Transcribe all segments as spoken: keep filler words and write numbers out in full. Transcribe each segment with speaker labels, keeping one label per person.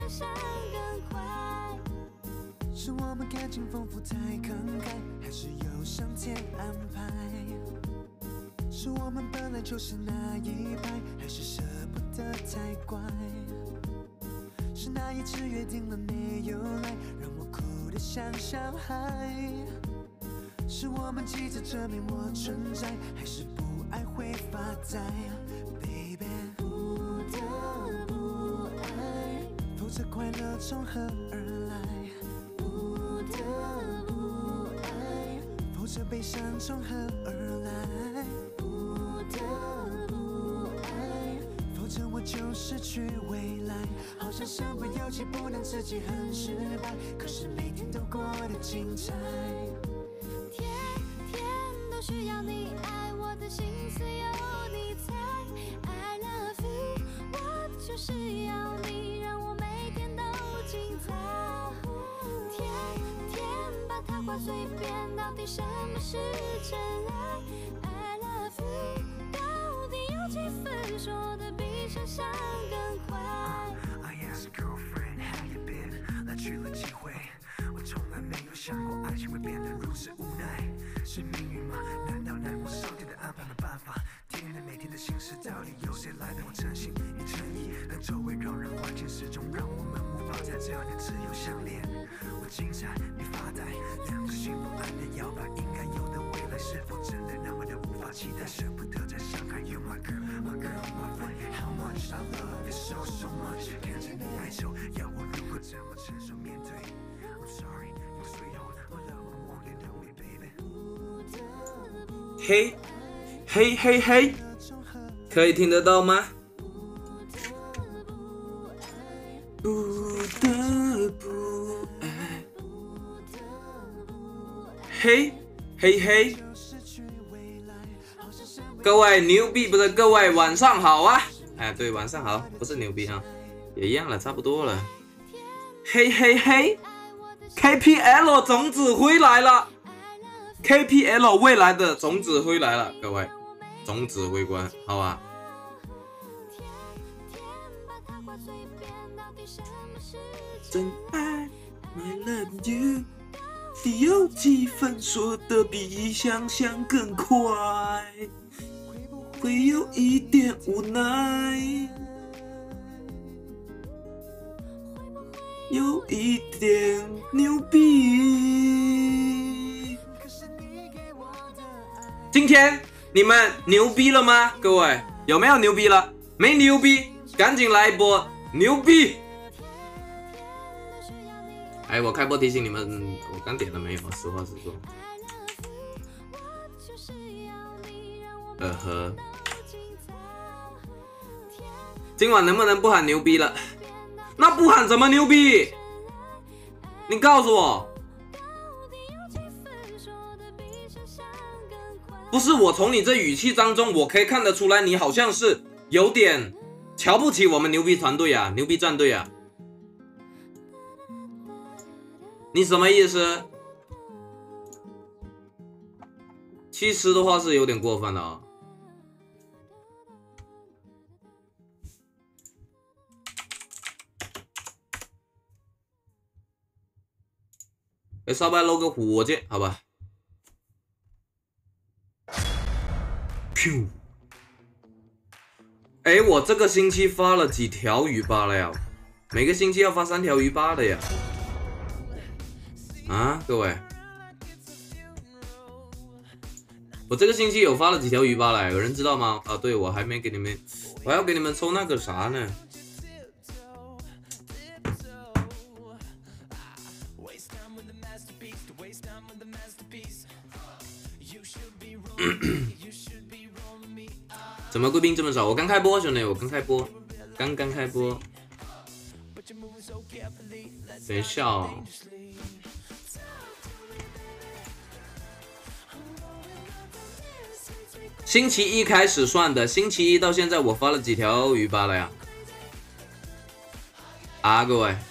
Speaker 1: 是我们感情丰富太慷慨，还是有上天安排？是我们本来就是那一派，还是舍不得太乖？是那一次约定了没有来，让我哭得像小孩？是我们急着证明我存在，还是不爱会发呆 ？Baby， 不得不爱，否则快乐从何而来？不得不爱，否则悲伤从何而来？不得不爱，否则我就失去未来。好像身不由己，不能自己很失败，可是每天都过得精彩。
Speaker 2: 天天都需要你爱，我的心思有你猜。I love you， 我就是要你，让我每天都精彩。天天把它挂嘴边，到底什么是真爱 ？I love you， 到底有几分说的比想象更快
Speaker 1: I asked girlfriend how you been， 来去了几回，我从来没有想过爱情会变得如此无奈。是命运吗？难道难我上天的安排没办法？天天的每天的心事，到底由谁来陪我诚心与诚意？但周围扰人环境始终让我们无法在这样的自由相恋。我精彩，你发呆，两个心不安的摇摆，应该有的未来是否真的那么的无法期待？舍不得再伤害 You my girl, my girl, my friend, how much I love you so so much。看着你哀愁，要我如何怎么承受面对 ？I'm sorry, you sweetheart, my love, I want you to know me, baby。
Speaker 3: 嘿，嘿嘿嘿，可以听得到吗？不得不爱，嘿嘿嘿，各位牛逼不是各位晚上好啊！哎，对，晚上好，不是牛逼啊，也一样了，差不多了。嘿嘿嘿 ，K P L 总指挥来了 ，K P L 未来的总指挥来了，各位，总指挥官，好吧？真爱 ，I love you， 你有几分说的比想象更快？会有一点无奈，有一点牛逼。今天你们牛逼了吗？各位有没有牛逼了？没牛逼，赶紧来一波牛逼！哎，我开播提醒你们，我刚点了没有？实话实说。呃呵，今晚能不能不喊牛逼了？那不喊怎么牛逼？你告诉我。不是，我从你这语气当中，我可以看得出来，你好像是有点瞧不起我们牛逼团队啊，牛逼战队啊。你什么意思？其实的话是有点过分了啊。给烧白搂个火箭，好吧。噗！哎，我这个星期发了几条鱼巴了呀？每个星期要发三条鱼巴的呀。啊，各位，我这个星期有发了几条鱼巴了，有人知道吗？啊，对，我还没给你们，我要给你们抽那个啥呢？怎么贵宾这么少？我刚开播，兄弟，我刚开播，刚刚开播。等一下哦。星期一开始算的，星期一到现在我发了几条鱼巴了呀？啊，各位，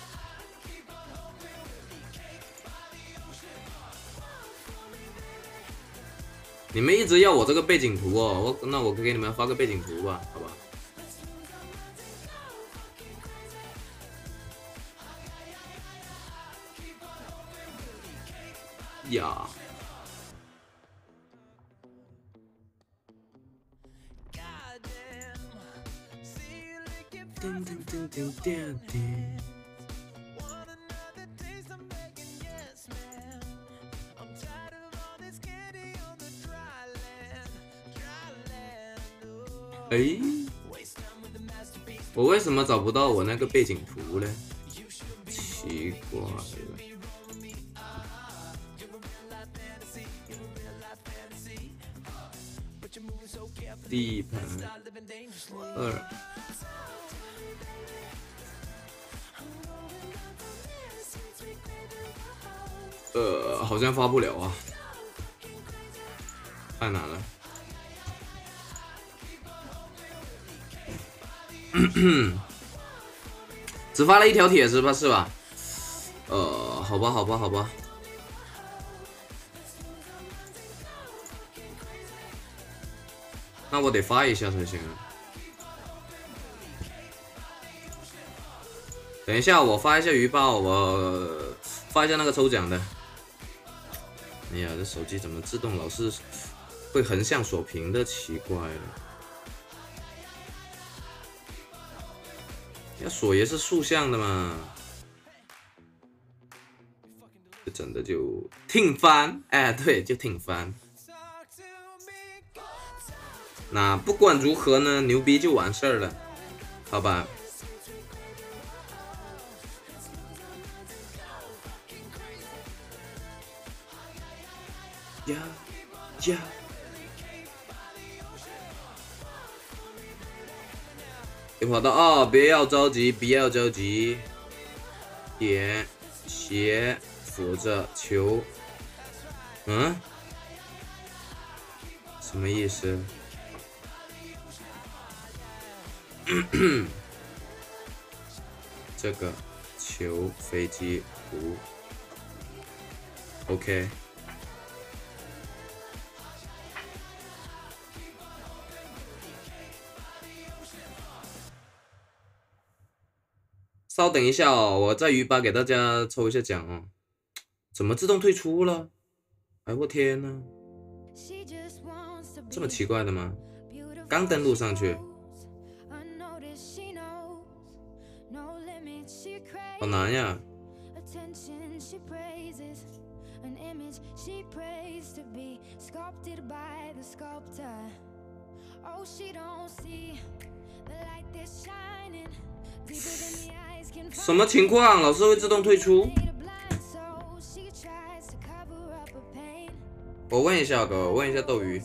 Speaker 3: 你们一直要我这个背景图哦，我那我给你们发个背景图吧，好吧？ 呀。噔噔噔噔噔噔。哎，我为什么找不到我那个背景图呢？奇怪了。地盘二。呃，好像发不了啊，太难了。只发了一条帖子吧，是吧？呃，好吧，好吧，好吧。那我得发一下才行啊。等一下，我发一下鱼报，我发一下那个抽奖的。哎呀，这手机怎么自动老是会横向锁屏的？奇怪了。要锁也是竖向的嘛，这真的就挺翻，哎，对，就挺翻。那不管如何呢，牛逼就完事儿了，好吧？呀呀！又跑到哦，别要着急，不要着急。点斜扶着球，嗯，什么意思？这个球飞机图 ，OK。稍等一下哦，我在鱼吧给大家抽一下奖哦。怎么自动退出了？哎我天呐，这么奇怪的吗？刚登录上去，好难呀。什么情况？老师会自动退出？我问一下哥，我问一下斗鱼。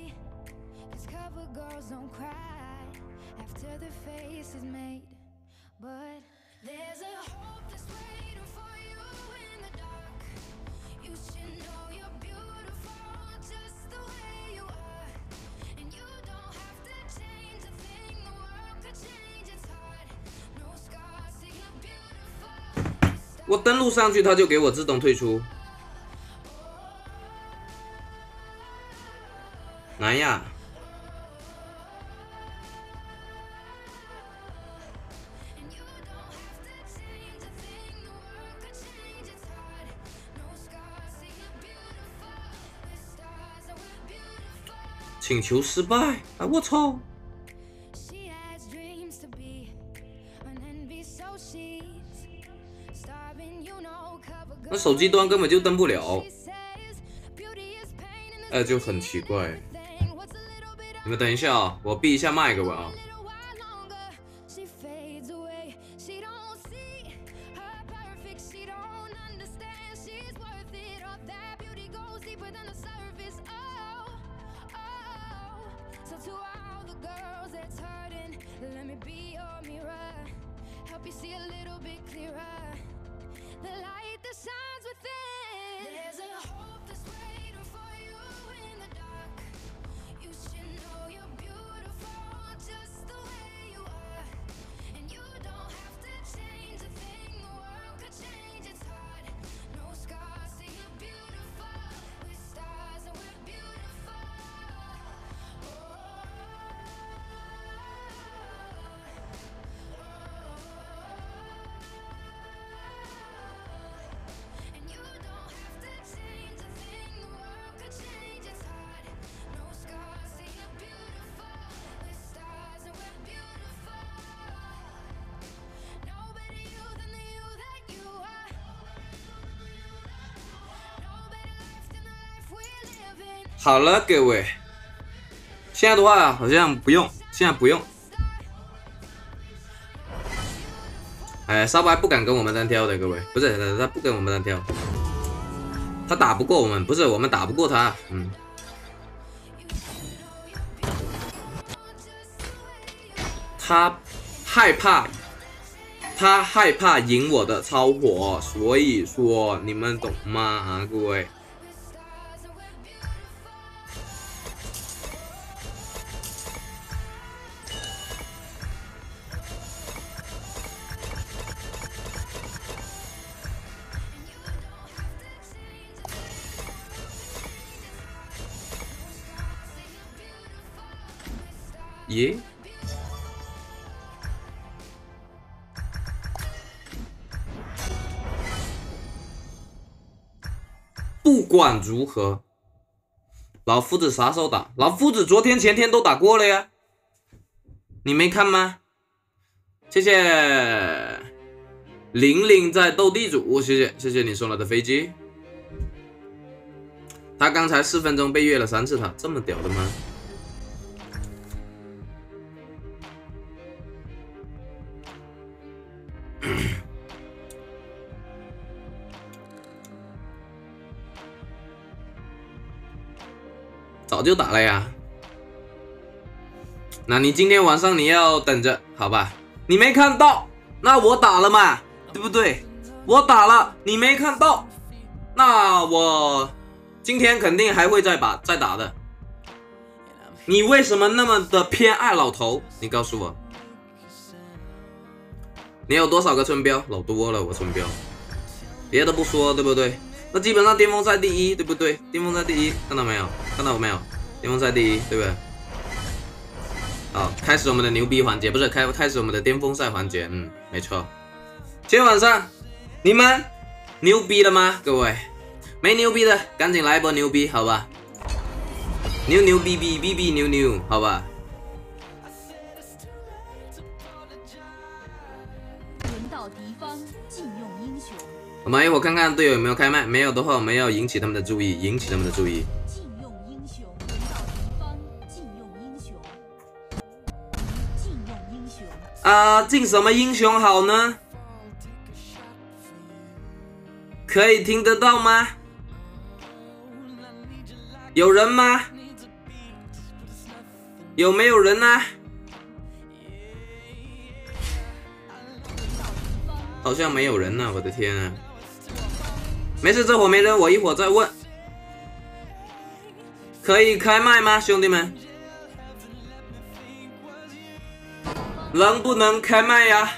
Speaker 3: 我登录上去，它就给我自动退出。南亚，请求失败！啊，我操！那手机端根本就登不了，哎，就很奇怪。你们等一下啊、哦，我闭一下麦给我啊。 好了，各位，现在的话好像不用，现在不用。哎，沙巴还不敢跟我们单挑的，各位，不是他不跟我们单挑，他打不过我们，不是我们打不过他，嗯。他害怕，他害怕赢我的超火，所以说你们懂吗？啊，各位。耶？不管如何，老夫子啥时候打？老夫子昨天前天都打过了呀，你没看吗？谢谢玲玲在斗地主，谢谢谢谢你送来的飞机。他刚才四分钟被越了三次塔，这么屌的吗？早就打了呀，那你今天晚上你要等着，好吧？你没看到，那我打了嘛，对不对？我打了，你没看到，那我今天肯定还会再把再打的。你为什么那么的偏爱老头？你告诉我，你有多少个村标？老多了，我村标，别的不说，对不对？那基本上巅峰赛第一，对不对？巅峰赛第一，看到没有？看到没有？巅峰赛第一，对不对？好，开始我们的牛逼环节，不是开开始我们的巅峰赛环节，嗯，没错。今天晚上你们牛逼了吗？各位，没牛逼的赶紧来一波牛逼，好吧？牛牛逼逼逼逼牛牛，好吧？
Speaker 4: 轮到敌方禁用英雄。
Speaker 3: 我们一会儿看看队友有没有开麦，没有的话，我们要引起他们的注意，引起他们的注意。
Speaker 4: 禁用英雄，轮到敌方禁用英雄。禁用英雄。
Speaker 3: 啊，禁什么英雄好呢？可以听得到吗？有人吗？有没有人啊？好像没有人呢、啊，我的天啊！没事，这会没人，我一会儿再问。可以开麦吗，兄弟们？能不能开麦呀？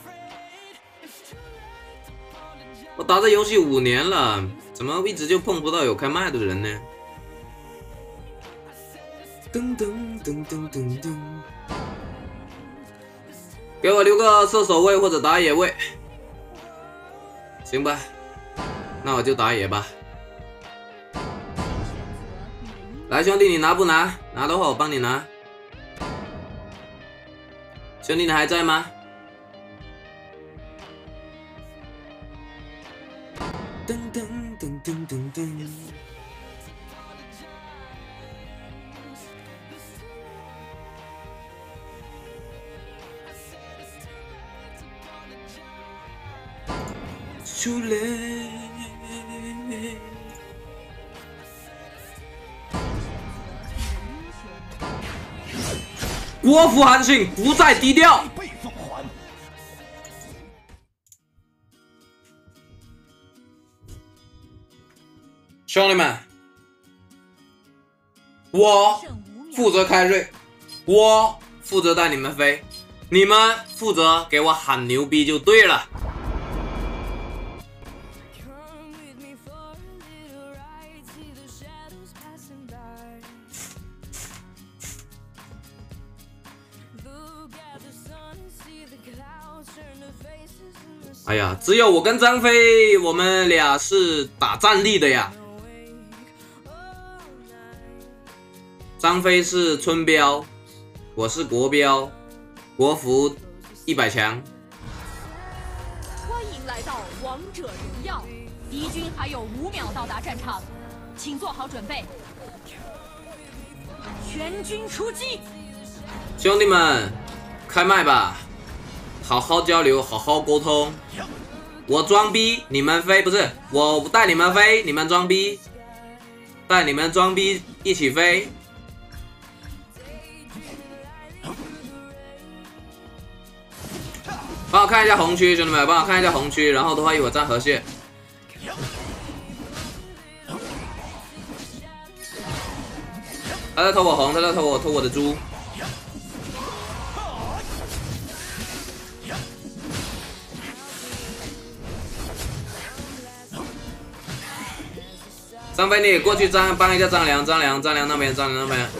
Speaker 3: 我打这游戏五年了，怎么一直就碰不到有开麦的人呢？噔噔噔噔噔噔，给我留个射手位或者打野位，行吧？那我就打野吧。来，兄弟，你拿不拿？拿的话我帮你拿。兄弟，你还在吗？噔噔噔噔噔噔。出来。国服韩信不再低调。兄弟们，我负责开瑞，我负责带你们飞，你们负责给我喊牛逼就对了。哎呀，只有我跟张飞，我们俩是打战力的呀。张飞是村标，我是国标，国服一百强。
Speaker 4: 欢迎来到王者荣耀，敌军还有五秒到达战场，请做好准备。 全军出击！
Speaker 3: 兄弟们，开麦吧，好好交流，好好沟通。我装逼，你们飞，不是我带你们飞，你们装逼，带你们装逼一起飞。帮我看一下红区，兄弟们，帮我看一下红区，然后的话一会儿站河蟹。他在偷我红，他在偷我偷我的猪。张飞，你也过去张帮一下张良，张良，张良那边，张良那边。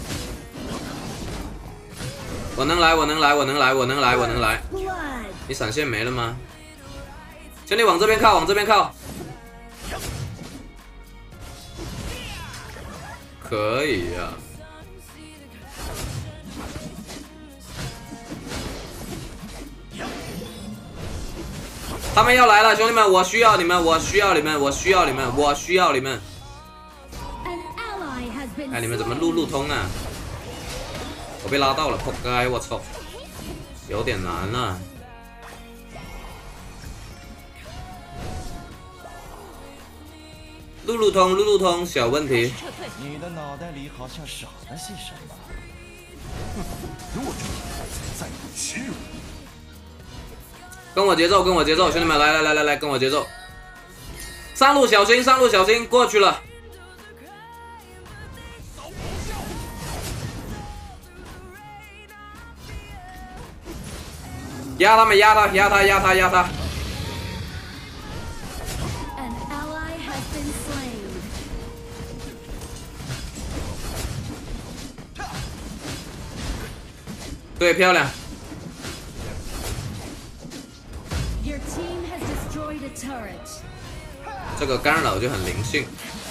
Speaker 3: 我能来，我能来，我能来，我能来，我能来。你闪现没了吗？兄弟，往这边靠，往这边靠。可以呀、啊。他们要来了，兄弟们，我需要你们，我需要你们，我需要你们，我需要你们。哎，你们怎么路路通啊？我被拉到了，扑街！我操，有点难啊。路路通，路路通，小问题。
Speaker 5: 你的脑袋里好像少了些什么。哼，弱者在欺辱。
Speaker 3: 跟我节奏，跟我节奏，兄弟们，来来来来来，跟我节奏。上路小心，上路小心，过去了。压他们，压他，压他，压他，压他。对，漂亮。这个干扰就很灵性。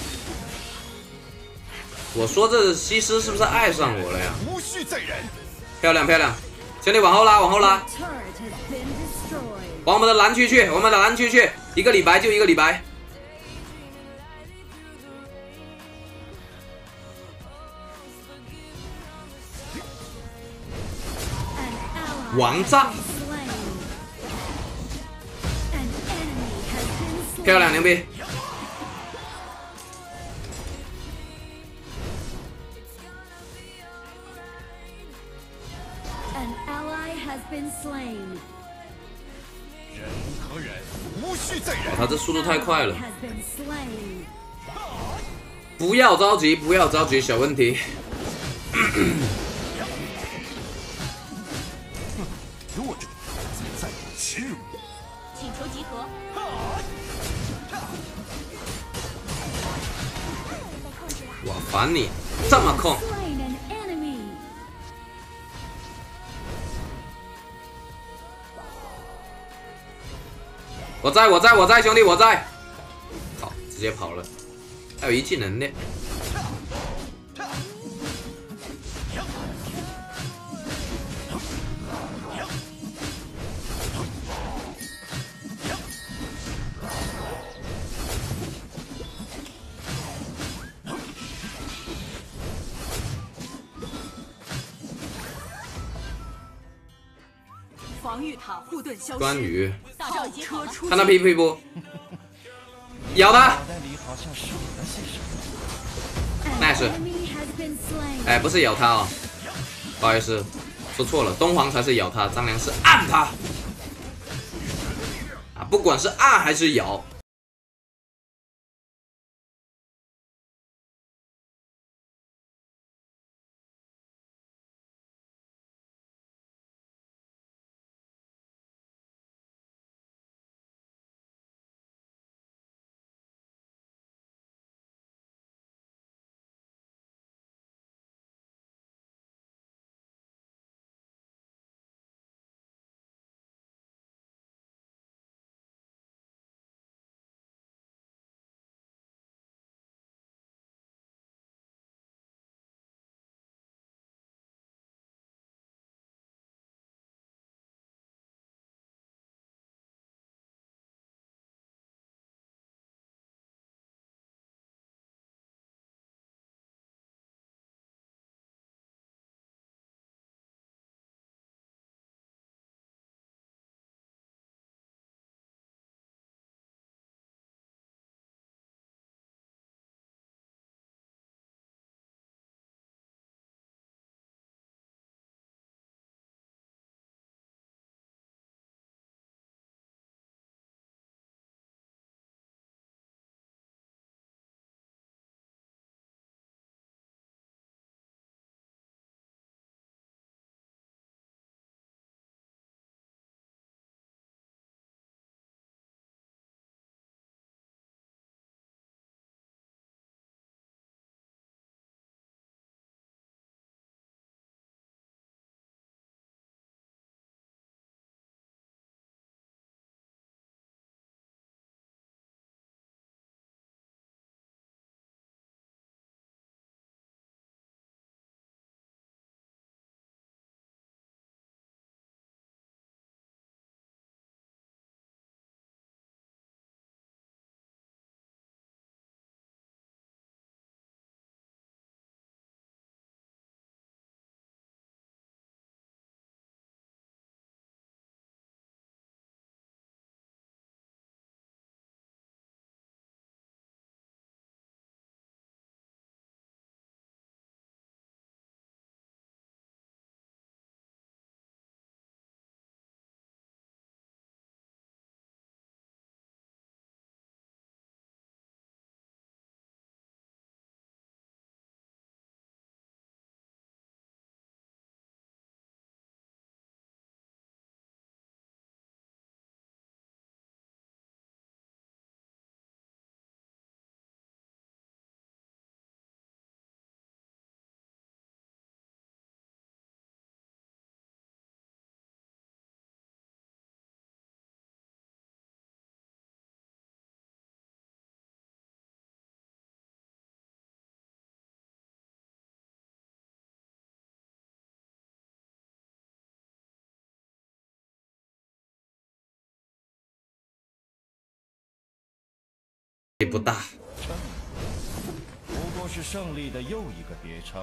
Speaker 3: 我说这西施是不是爱上我了呀？
Speaker 5: 无需再忍。
Speaker 3: 漂亮漂亮，兄弟往后拉，往后拉，往我们的蓝区去，我们的蓝区去，一个李白就一个李白。王炸，漂亮牛逼！
Speaker 5: 忍无可忍，无需再忍。
Speaker 3: 他这速度太快了。不要着急，不要着急，小问题。
Speaker 5: 弱者在欺辱。
Speaker 4: 请求集合。
Speaker 3: 我烦你这么控。我在我在我在兄弟我在。好，直接跑了。还有一技能呢。
Speaker 4: 防御塔护盾消失。
Speaker 3: 关羽，
Speaker 4: 炮车出
Speaker 3: 看他屁屁不？咬他
Speaker 5: 脑袋里好像少了些什么。
Speaker 3: ，nice。哎，不是咬他哦，不好意思，说错了，东皇才是咬他，张良是按他。啊，不管是按还是咬。 也不大。
Speaker 5: 不过是胜利的又一个别称。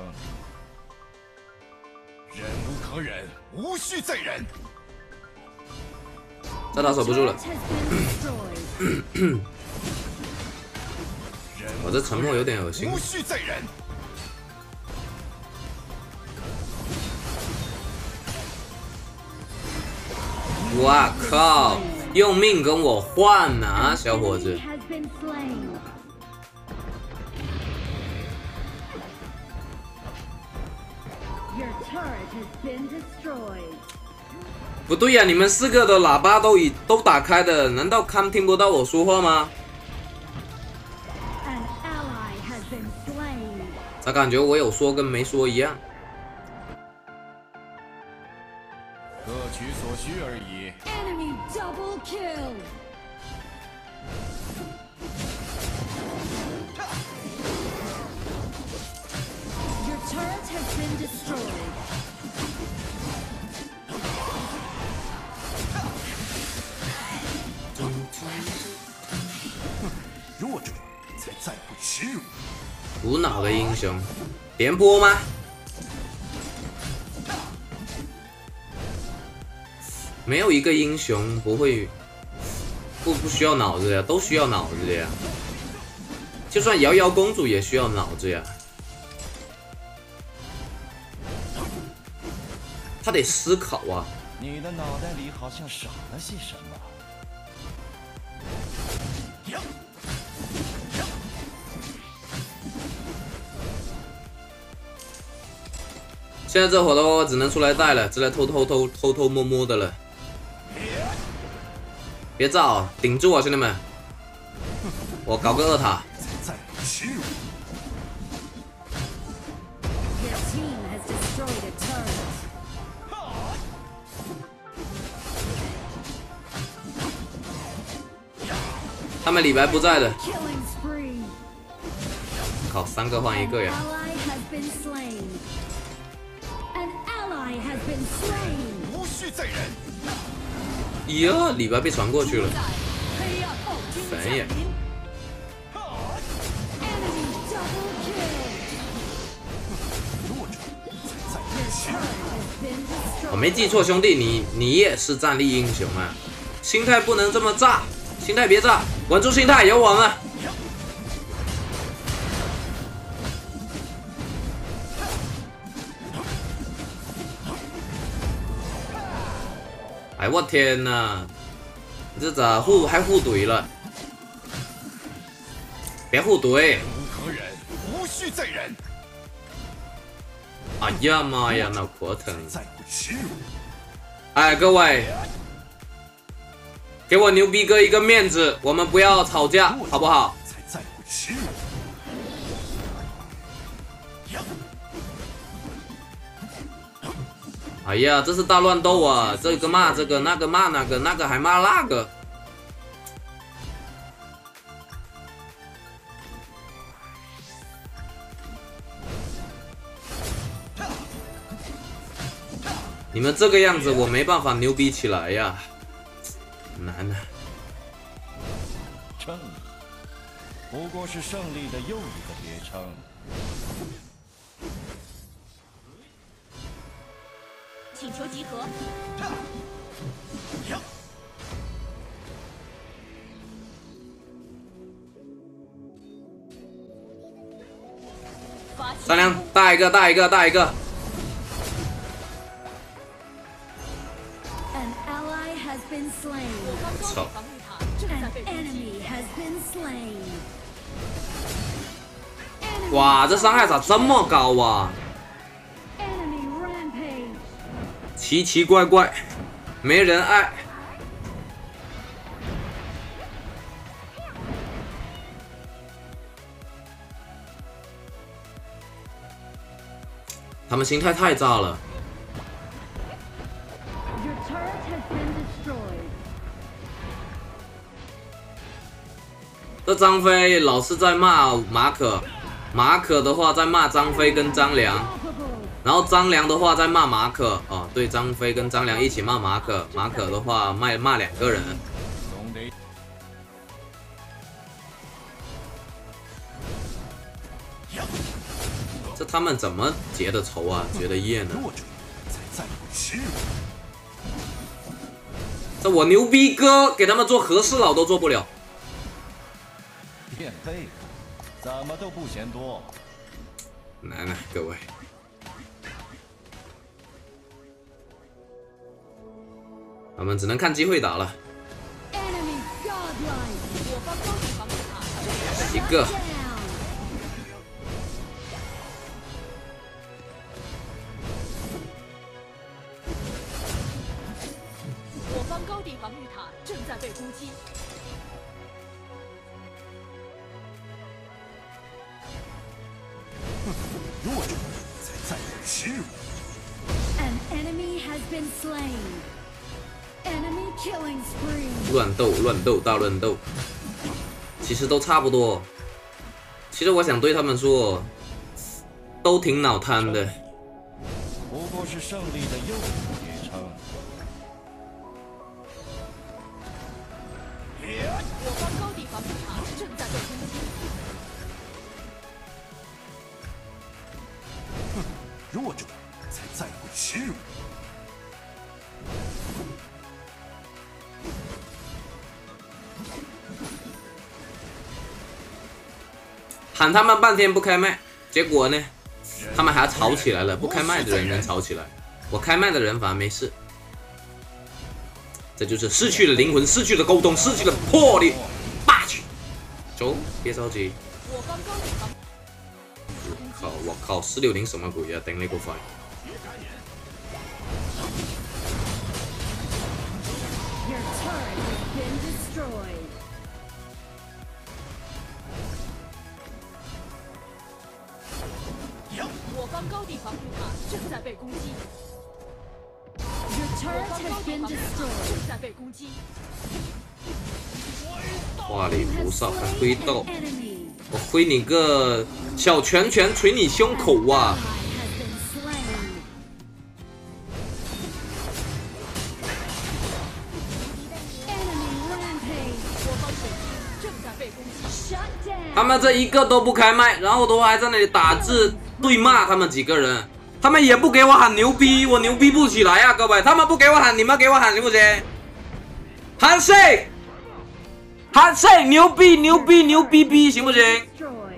Speaker 5: 忍无可忍，无需再忍。
Speaker 3: 这他守不住了。我这沉默有点恶心。
Speaker 5: 无需再忍。
Speaker 3: 哇靠！用命跟我换呐、啊，小伙子！不对呀、啊，你们四个的喇叭都已都打开的，难道看听不到我说话吗？咋感觉我有说跟没说一样？
Speaker 5: 各取所需而已。
Speaker 4: Enemy double kill. Your turret has been destroyed.
Speaker 5: 弱者才在乎耻辱。
Speaker 3: 无脑的英雄，连播吗？没有一个英雄不会不不需要脑子呀，都需要脑子呀。就算瑶瑶公主也需要脑子呀，她得思考啊。
Speaker 5: 你的脑袋里好像少了些什么。
Speaker 3: 现在这会儿的话，我只能出来带了，只能偷偷偷偷偷摸摸的了。别造，顶住啊，兄弟们！我搞个二塔。
Speaker 5: 在乎耻辱。
Speaker 4: Your team has destroyed a turret.
Speaker 3: 他们李白不在的，
Speaker 4: Killing spree.
Speaker 3: 靠，三个换一个呀！
Speaker 4: Ally has been slain. An ally has been slain.
Speaker 5: 无需再忍。
Speaker 3: 哟，李白被传过去了，
Speaker 4: 黑暗暴君降
Speaker 3: 烦呀！
Speaker 4: 临。Enemy double kill.
Speaker 5: 弱者才在乎耻辱。
Speaker 4: Has been destroyed.
Speaker 3: 我没记错，兄弟，你你也是战力英雄啊！心态不能这么炸，心态别炸，稳住心态，有我们。哎，我天哪！这咋互还互怼了？别互怼！
Speaker 5: 忍无可忍，无需再忍。
Speaker 3: 哎呀妈呀，脑壳疼！
Speaker 5: 在乎耻辱。
Speaker 3: 哎，各位，给我牛逼哥一个面子，我们不要吵架，好不好？
Speaker 5: 才在乎耻辱。
Speaker 3: 哎呀，这是大乱斗啊！这个骂这个，那个骂那个，那个还骂那个。你们这个样子，我没办法牛逼起来呀，难啊！
Speaker 5: 胜利不过是胜利的又一个别称。
Speaker 4: 请求集合。发起
Speaker 3: 三两，大一个，大一个，大一个。
Speaker 4: An ally has been slain.
Speaker 3: 操！
Speaker 4: An enemy has been slain.
Speaker 3: 哇，这伤害咋这么高啊？
Speaker 4: Enemy rampage.
Speaker 3: 奇奇怪怪，没人爱。他们心态太炸了。
Speaker 4: Your turret has been destroyed.
Speaker 3: 这张飞老是在骂马可，马可的话在骂张飞跟张良，
Speaker 4: Unstoppable.
Speaker 3: 然后张良的话在骂马可。哦，对，张飞跟张良一起骂马可，马可的话骂骂两个人。
Speaker 5: 总得
Speaker 3: 他们怎么结的仇啊？结的业呢？
Speaker 5: 弱者才在乎耻辱。
Speaker 3: 这我牛逼哥给他们做和事佬都做不了。
Speaker 5: 练背，怎么都不嫌多。
Speaker 3: 难啊，各位。我们只能看机会打了。一个。
Speaker 4: 我方高地防御塔正在被攻击。
Speaker 5: 弱者才在乎耻辱。
Speaker 2: An enemy has been slain. Enemy killing spree.
Speaker 3: 乱斗，乱斗，大乱斗，其实都差不多。其实我想对他们说，都挺脑瘫的。
Speaker 5: 不过是胜利的又一别称。
Speaker 4: 我方高地防御塔正在被攻击。
Speaker 5: 弱者才在乎耻辱。
Speaker 3: 喊他们半天不开麦，结果呢，他们还吵起来了。不开麦的人能吵起来，我开麦的人反而没事。这就是失去了灵魂，失去了沟通，失去了魄力。霸气，走，别着急。
Speaker 4: 我方高地防。
Speaker 3: 我靠！我靠！四六零什麼鬼啊？頂你個肺！
Speaker 2: Your turret has been destroyed.
Speaker 4: 我方高地防御塔正在被攻击。
Speaker 2: Your
Speaker 4: 我
Speaker 2: turret
Speaker 4: 方高
Speaker 2: has
Speaker 4: 地
Speaker 2: been
Speaker 4: 防御塔
Speaker 2: destroyed.
Speaker 4: 正在被攻击。
Speaker 3: 花里胡哨还挥豆，
Speaker 2: Enemy
Speaker 3: 我挥你个小拳拳捶你胸口啊！
Speaker 2: has been slain. Enemy rampage.
Speaker 4: 我方水晶正在被攻击。
Speaker 2: Shut down.
Speaker 3: 他们这一个都不开麦，然后的话还在那里打字对骂他们几个人，他们也不给我喊牛逼，我牛逼不起来啊，各位，他们不给我喊，你们给我喊行不行？喊谁？喊谁？牛逼牛逼牛逼逼，行不行？
Speaker 2: Destroyed.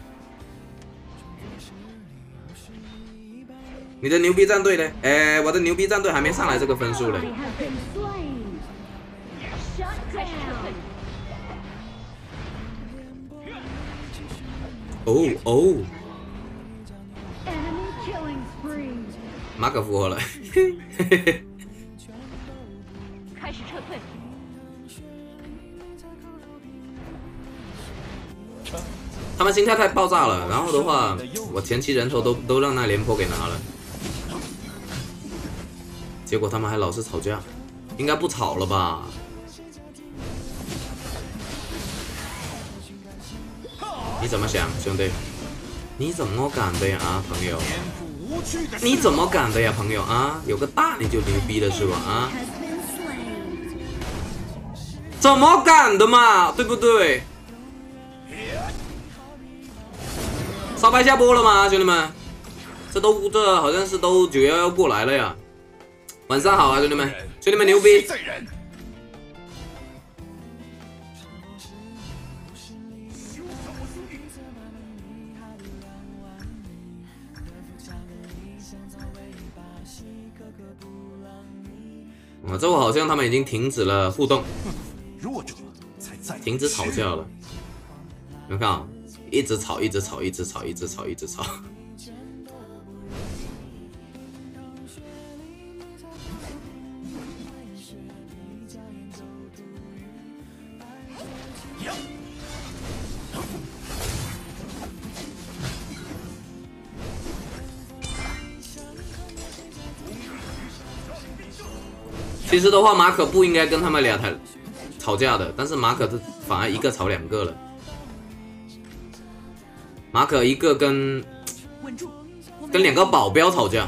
Speaker 3: 你的牛逼战队呢？哎，我的牛逼战队还没上来这个分数嘞。
Speaker 2: Ally has been slain. Shut down.
Speaker 3: 哦哦，
Speaker 2: Enemy killing spree.
Speaker 3: 马可复活了。
Speaker 4: 开始撤退。
Speaker 3: 他们心态太爆炸了，然后的话，我前期人头都都让那廉颇给拿了，结果他们还老是吵架，应该不吵了吧？你怎么想，兄弟？你怎么敢的呀，啊，朋友？你怎么敢的呀，朋友啊？有个大你就牛逼了是吧？啊？
Speaker 2: Has been slain.
Speaker 3: 怎么敢的嘛？对不对？ 沙白下播了吗，兄弟们？这都这好像是都九幺幺过来了呀。晚上好啊，兄弟们，兄弟们牛逼！我这我好像他们已经停止了互动，
Speaker 5: 弱者才在乎
Speaker 3: 停止吵架了。你们看啊。 一直吵，一直吵，一直吵，一直吵，一直吵。其实的话，马可不应该跟他们俩谈吵架的，但是马可反而一个吵两个了。 马可一个跟跟两个保镖吵架，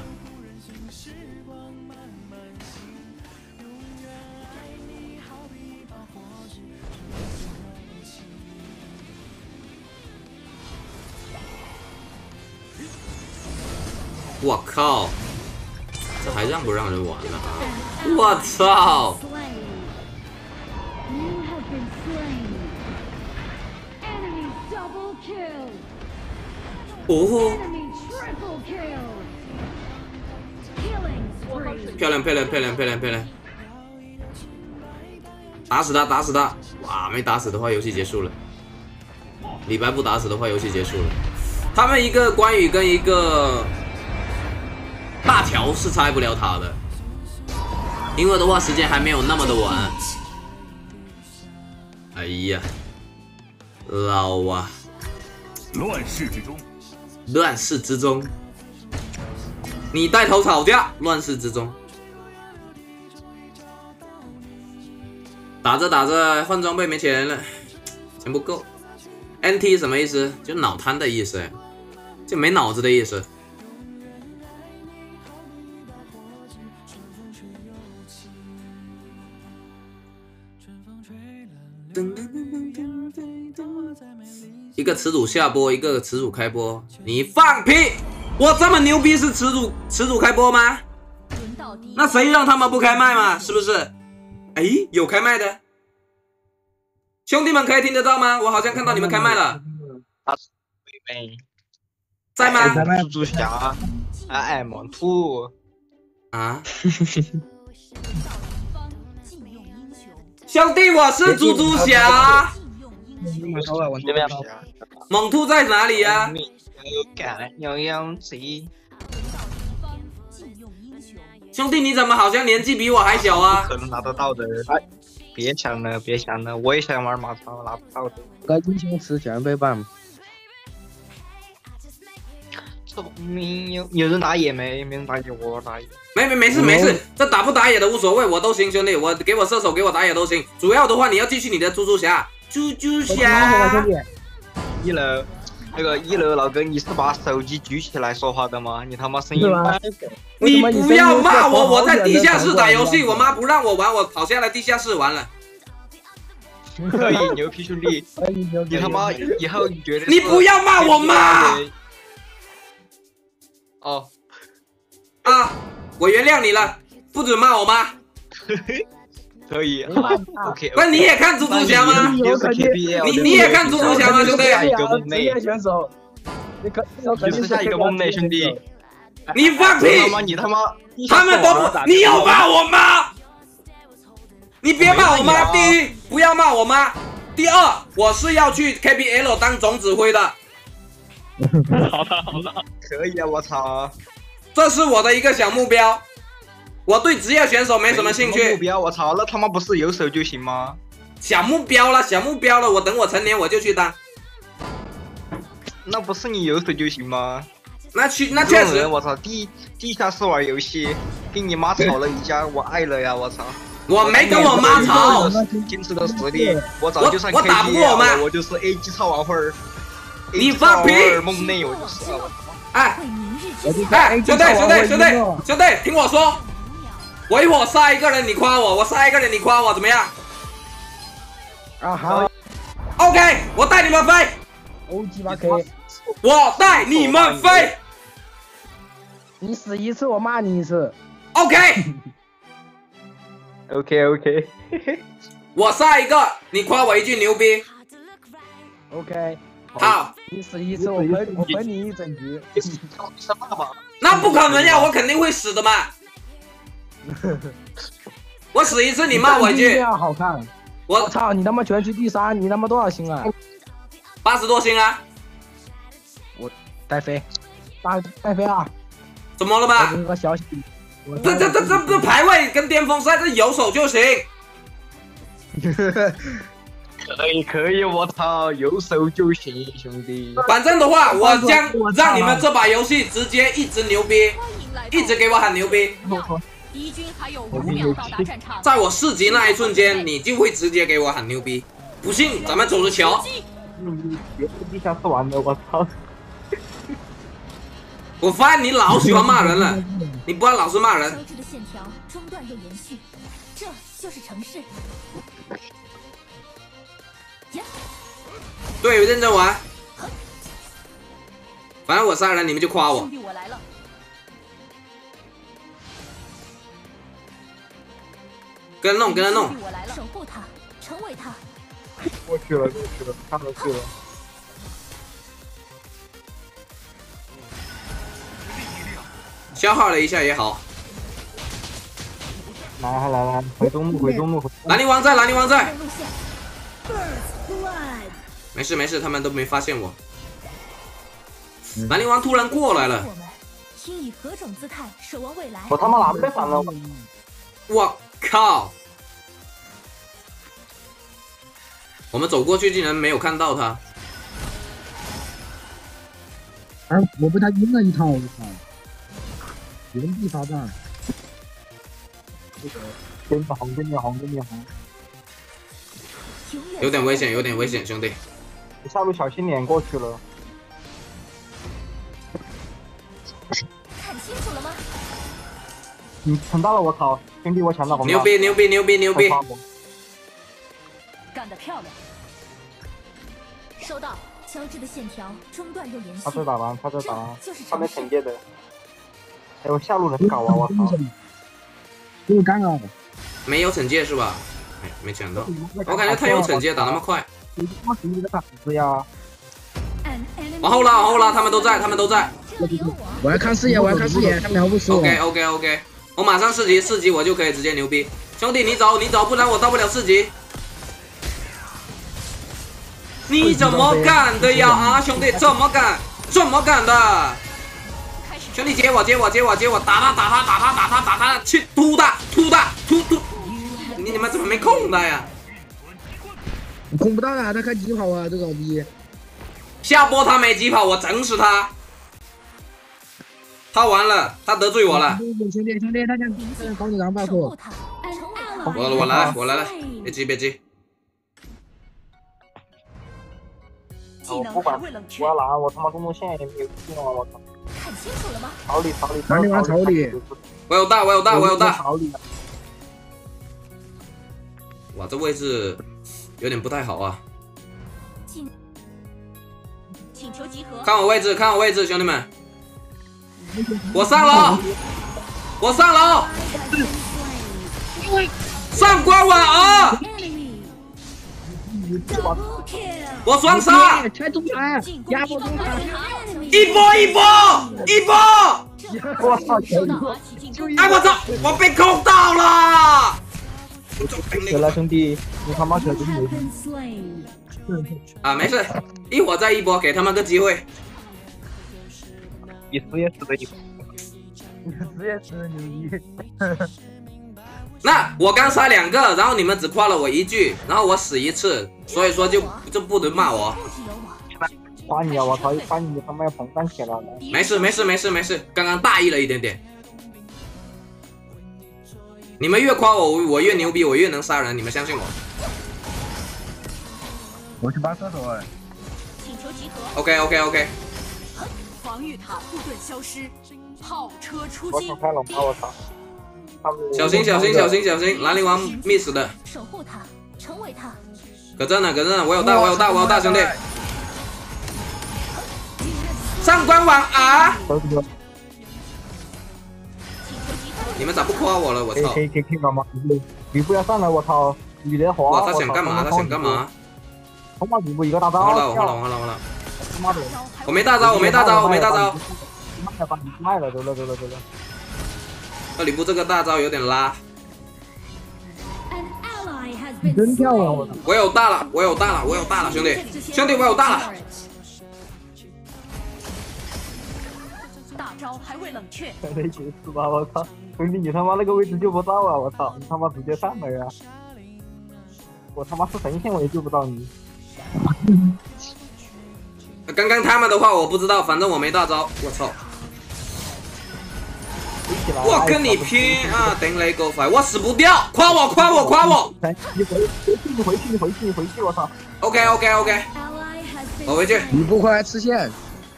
Speaker 3: 我靠，这还让不让人玩了啊？我操！哦，漂亮漂亮漂亮漂亮漂亮！打死他打死他！哇，没打死的话游戏结束了。李白不打死的话游戏结束了。他们一个关羽跟一个大乔是拆不了塔的，因为的话时间还没有那么的晚。哎呀，老啊！
Speaker 5: 乱世之中，
Speaker 3: 乱世之中，你带头吵架，乱世之中。打着打着换装备没钱了，钱不够。N T 什么意思？就脑瘫的意思，就没脑子的意思。一个池主下播，一个池主开播，你放屁！我这么牛逼是池主池主开播吗？那谁让他们不开麦嘛？是不是？哎，有开麦的，兄弟们可以听得到吗？我好像看到你们开麦了。在吗？
Speaker 6: 猪猪侠 ，I am two
Speaker 3: 啊！兄弟，我是猪猪侠。猛兔在哪里呀、啊？兄弟，你怎么好像年纪比我还小啊？
Speaker 6: 可能拿得到的，别想了，别想了，我也想玩马超，拿不到的。
Speaker 7: 个英雄词全背板。
Speaker 6: 没有有人打野没？没人打野，我打野。
Speaker 3: 没没没事没事，这打不打野的无所谓，我都行，兄弟，我给我射手，给我打野都行。主要的话，你要继续你的猪猪侠，猪猪侠。
Speaker 6: 一楼，那个一楼老哥，你是把手机举起来说话的吗？你他妈声音。
Speaker 3: 你不要骂我，我在地下室打游戏，我妈不让我玩，我跑下来地下室玩了。
Speaker 6: 可以，牛皮兄弟，你他妈以后绝对。
Speaker 3: 你不要骂我妈。
Speaker 6: 哦，
Speaker 3: 啊，我原谅你了，不准骂我妈。
Speaker 6: 可以 ，OK。
Speaker 3: 那你也看猪猪侠吗？你你也看猪猪侠吗，兄弟？
Speaker 6: 下一个梦内
Speaker 7: 选手，你可
Speaker 6: 你是下一个梦内兄弟。
Speaker 3: 你放屁！
Speaker 6: 他妈你他妈，
Speaker 3: 他们都不，你要骂我妈？你别骂我妈。第一，不要骂我妈。第二，我是要去 K P L 当总指挥的。
Speaker 6: 好的好的，可以啊！我操，
Speaker 3: 这是我的一个小目标。我对职业选手没什么兴趣。
Speaker 6: 目标，我操，那他妈不是有手就行吗？
Speaker 3: 小目标了，小目标了，我等我成年我就去当。
Speaker 6: 那不是你有手就行吗？
Speaker 3: 那去，那确实。
Speaker 6: 我操，地地下室玩游戏，跟你妈吵了一架，我爱了呀！我操。
Speaker 3: 我没跟我妈吵。
Speaker 6: 坚持的实力，我早就上 K P L 了，我
Speaker 3: 打不过我妈，
Speaker 6: 我就是 A 级超玩会儿。
Speaker 3: 你放屁！
Speaker 6: 梦内我就是了。
Speaker 3: 哎，哎，兄弟兄弟兄弟兄弟，听我说，我一会儿杀一个人，你夸我；我杀一个人，你夸我，怎么样？
Speaker 7: 啊好。
Speaker 3: OK， 我带你们飞。
Speaker 7: O G 八 K。
Speaker 3: 我带你们飞。
Speaker 7: 你死一次，我骂你一次。
Speaker 3: OK。
Speaker 6: OK OK。
Speaker 3: 我杀一个，你夸我一句牛逼。
Speaker 7: OK。
Speaker 3: 好，
Speaker 7: 你死一次，我分我分你一整局。
Speaker 3: 那不可能呀，我肯定会死的嘛。我死一次，你骂我一句。
Speaker 7: 好看。
Speaker 3: 我
Speaker 7: 操，你他妈全区第三，你他妈多少星啊？
Speaker 3: 八十多星啊。
Speaker 7: 我带飞，带带飞啊！
Speaker 3: 怎么了吧？
Speaker 7: 有个消息。
Speaker 3: 这这这这这排位跟巅峰赛，这有手就行。
Speaker 6: 可以可以，我操，有手就行，兄弟。
Speaker 3: 反正的话，我将让你们这把游戏直接一直牛逼，一直给我喊牛逼。
Speaker 4: 敌军还有五秒到达战场。
Speaker 3: 在我四级那一瞬间，你就会直接给我喊牛逼。不信，咱们走着瞧。
Speaker 6: 嗯，别是地下室玩的，我操！
Speaker 3: 我发现你老喜欢骂人了，你不要老是骂人。
Speaker 4: 交织的线条中断又延续，这就是城市。
Speaker 3: 对，认真玩。反正我杀人，你们就夸我。 跟着弄，跟着弄。
Speaker 4: 我来了，守护他，成为他。
Speaker 7: 过去了，过去了，看过去了。
Speaker 3: 消耗了一下也好。
Speaker 7: 来来来来，回中路，回中路，回。
Speaker 3: 兰陵王在，兰陵王在。
Speaker 4: 路线 First Blood。
Speaker 3: 没事没事，他们都没发现我。兰陵王突然过来了。
Speaker 4: 我们应以何种姿态守望未来？
Speaker 7: 我他妈拿不被反了！
Speaker 3: 我靠！我们走过去竟然没有看到他。
Speaker 8: 而我被他晕了一套，我操！原地发弹。
Speaker 7: 跟你红，跟你红，跟你红。
Speaker 3: 有点危险，有点危险，兄弟。
Speaker 7: 你下路小心点，过去了。
Speaker 4: 看清楚了吗？
Speaker 7: 你抢到了，我操！兄弟，我抢到红。
Speaker 3: 牛逼牛逼牛逼牛逼！
Speaker 4: 干得漂亮！收到，交织的线条中断又延续。
Speaker 7: 他在打蓝，他在打蓝，
Speaker 4: 就是
Speaker 7: 他没惩戒的。哎，我下路人搞啊！我操！
Speaker 8: 这个尴尬的。
Speaker 3: 没有惩戒是吧？哎，没抢到。我感觉他有惩戒，打那么快。
Speaker 7: 你他妈你在打死呀！
Speaker 3: 往后拉，往后拉，他们都在，他们都在。
Speaker 8: 我要看视野，我要看视野，他们要不死我。
Speaker 3: OK OK OK， 我马上四级，四级我就可以直接牛逼。兄弟，你走，你走，不然我到不了四级。你怎么敢的呀？啊，兄弟，怎么敢？怎么敢的？兄弟，接我，接我，接我，接我，打他，打他，打他，打他，打他，去突他，突他，突突。你你们怎么没控他呀？
Speaker 8: 控不到啊，他开疾跑啊，这个老逼。
Speaker 3: 下波他没疾跑，我整死他。他完了，他得罪我了。
Speaker 8: 兄弟兄弟，他想他想搞你狼拜托。
Speaker 3: 我我来了，我来了，别急别急。
Speaker 7: 我不管，我要拿，我他妈中路线也没有用啊！我操！
Speaker 4: 看清楚了吗？
Speaker 7: 逃离逃离！
Speaker 8: 兰陵王逃离！
Speaker 3: 我有大，我有大，我有大。
Speaker 7: 逃离！
Speaker 3: 哇，这位置有点不太好啊。
Speaker 4: 请求集合。
Speaker 3: 看我位置，看我位置，兄弟们。我上楼，我上楼。上官婉儿。我双杀！
Speaker 8: 拆中台，压迫中台，
Speaker 3: 一波一波一波！
Speaker 7: 我操！
Speaker 3: 哎我操！我被控到了！
Speaker 7: 死了兄弟，你他妈可真牛逼！
Speaker 3: 啊，没事，一会儿再一波，给他们个机会。
Speaker 7: 你死也死的一波，你死也死的牛逼！
Speaker 3: 那我刚杀两个，然后你们只夸了我一句，然后我死一次，所以说就就不能骂我。
Speaker 7: 夸你啊！我操！夸你，你他妈要膨胀起来了。
Speaker 3: 没事没事没事没事，刚刚大意了一点点。你们越夸我，我越牛逼，我越能杀人，你们相信我。
Speaker 7: 我去拔射手哎。
Speaker 4: 请求集合。
Speaker 3: OK OK OK。
Speaker 4: 防御塔护盾消失，炮车出击。
Speaker 7: 我想开龙啊！我操！
Speaker 3: 小心小心小心小心！兰陵王 miss 的。
Speaker 4: 守护他，成为他。
Speaker 3: 可真的可真的，我有大我有大我有大，兄弟。上官婉儿。你们咋不夸我了？我操！
Speaker 7: 可以可以可以干嘛？吕布要上来，我操！吕德华！
Speaker 3: 哇，他想干嘛？他想干嘛？
Speaker 7: 他妈吕布一个大招！
Speaker 3: 完了完了完了完了！
Speaker 7: 他妈的！
Speaker 3: 我没大招，我没大招，我没大招。
Speaker 7: 卖了吧，卖了，走了走了走了。
Speaker 3: 那吕布这个大招有点拉。
Speaker 8: 真漂亮！我操！
Speaker 3: 我有大了，我有大了，我有大了，兄弟兄弟，我有大了。
Speaker 4: 大招还未冷却。
Speaker 7: 没结束吧！我操！兄弟，你他妈那个位置救不到啊！我操！你他妈直接上来呀！我他妈是神仙，我也救不到你。
Speaker 3: 刚刚他们的话我不知道，反正我没大招。我操！我跟你拼啊！顶你个肺！我死不掉！夸我夸我夸我！
Speaker 7: 你回回去你回去你回去你回去！我操
Speaker 3: ！OK OK OK， 我回去。
Speaker 8: 吕布快来吃线！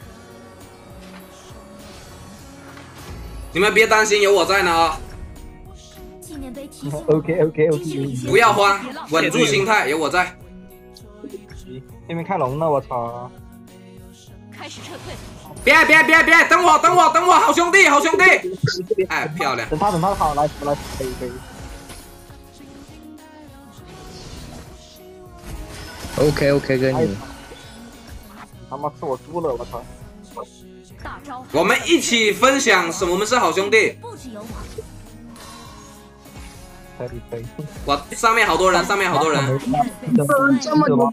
Speaker 3: 你们别担心，有我在呢啊！
Speaker 7: OK OK OK，
Speaker 3: 不要慌，稳住心态，有我在。
Speaker 7: 对面开龙了，我操！
Speaker 4: 开始撤退。
Speaker 3: 别别别别，等我等我等我，好兄弟好兄弟！哎，漂亮！
Speaker 7: 等他等他好，来来可以可以。
Speaker 9: OK OK，跟你。
Speaker 7: 他妈是我输了，我操！
Speaker 4: 大招，
Speaker 3: 我们一起分享，是我们是好兄弟。
Speaker 4: 不只有我。
Speaker 7: 可以可以。
Speaker 3: 我上面好多人，上面好多人。
Speaker 9: 这么多。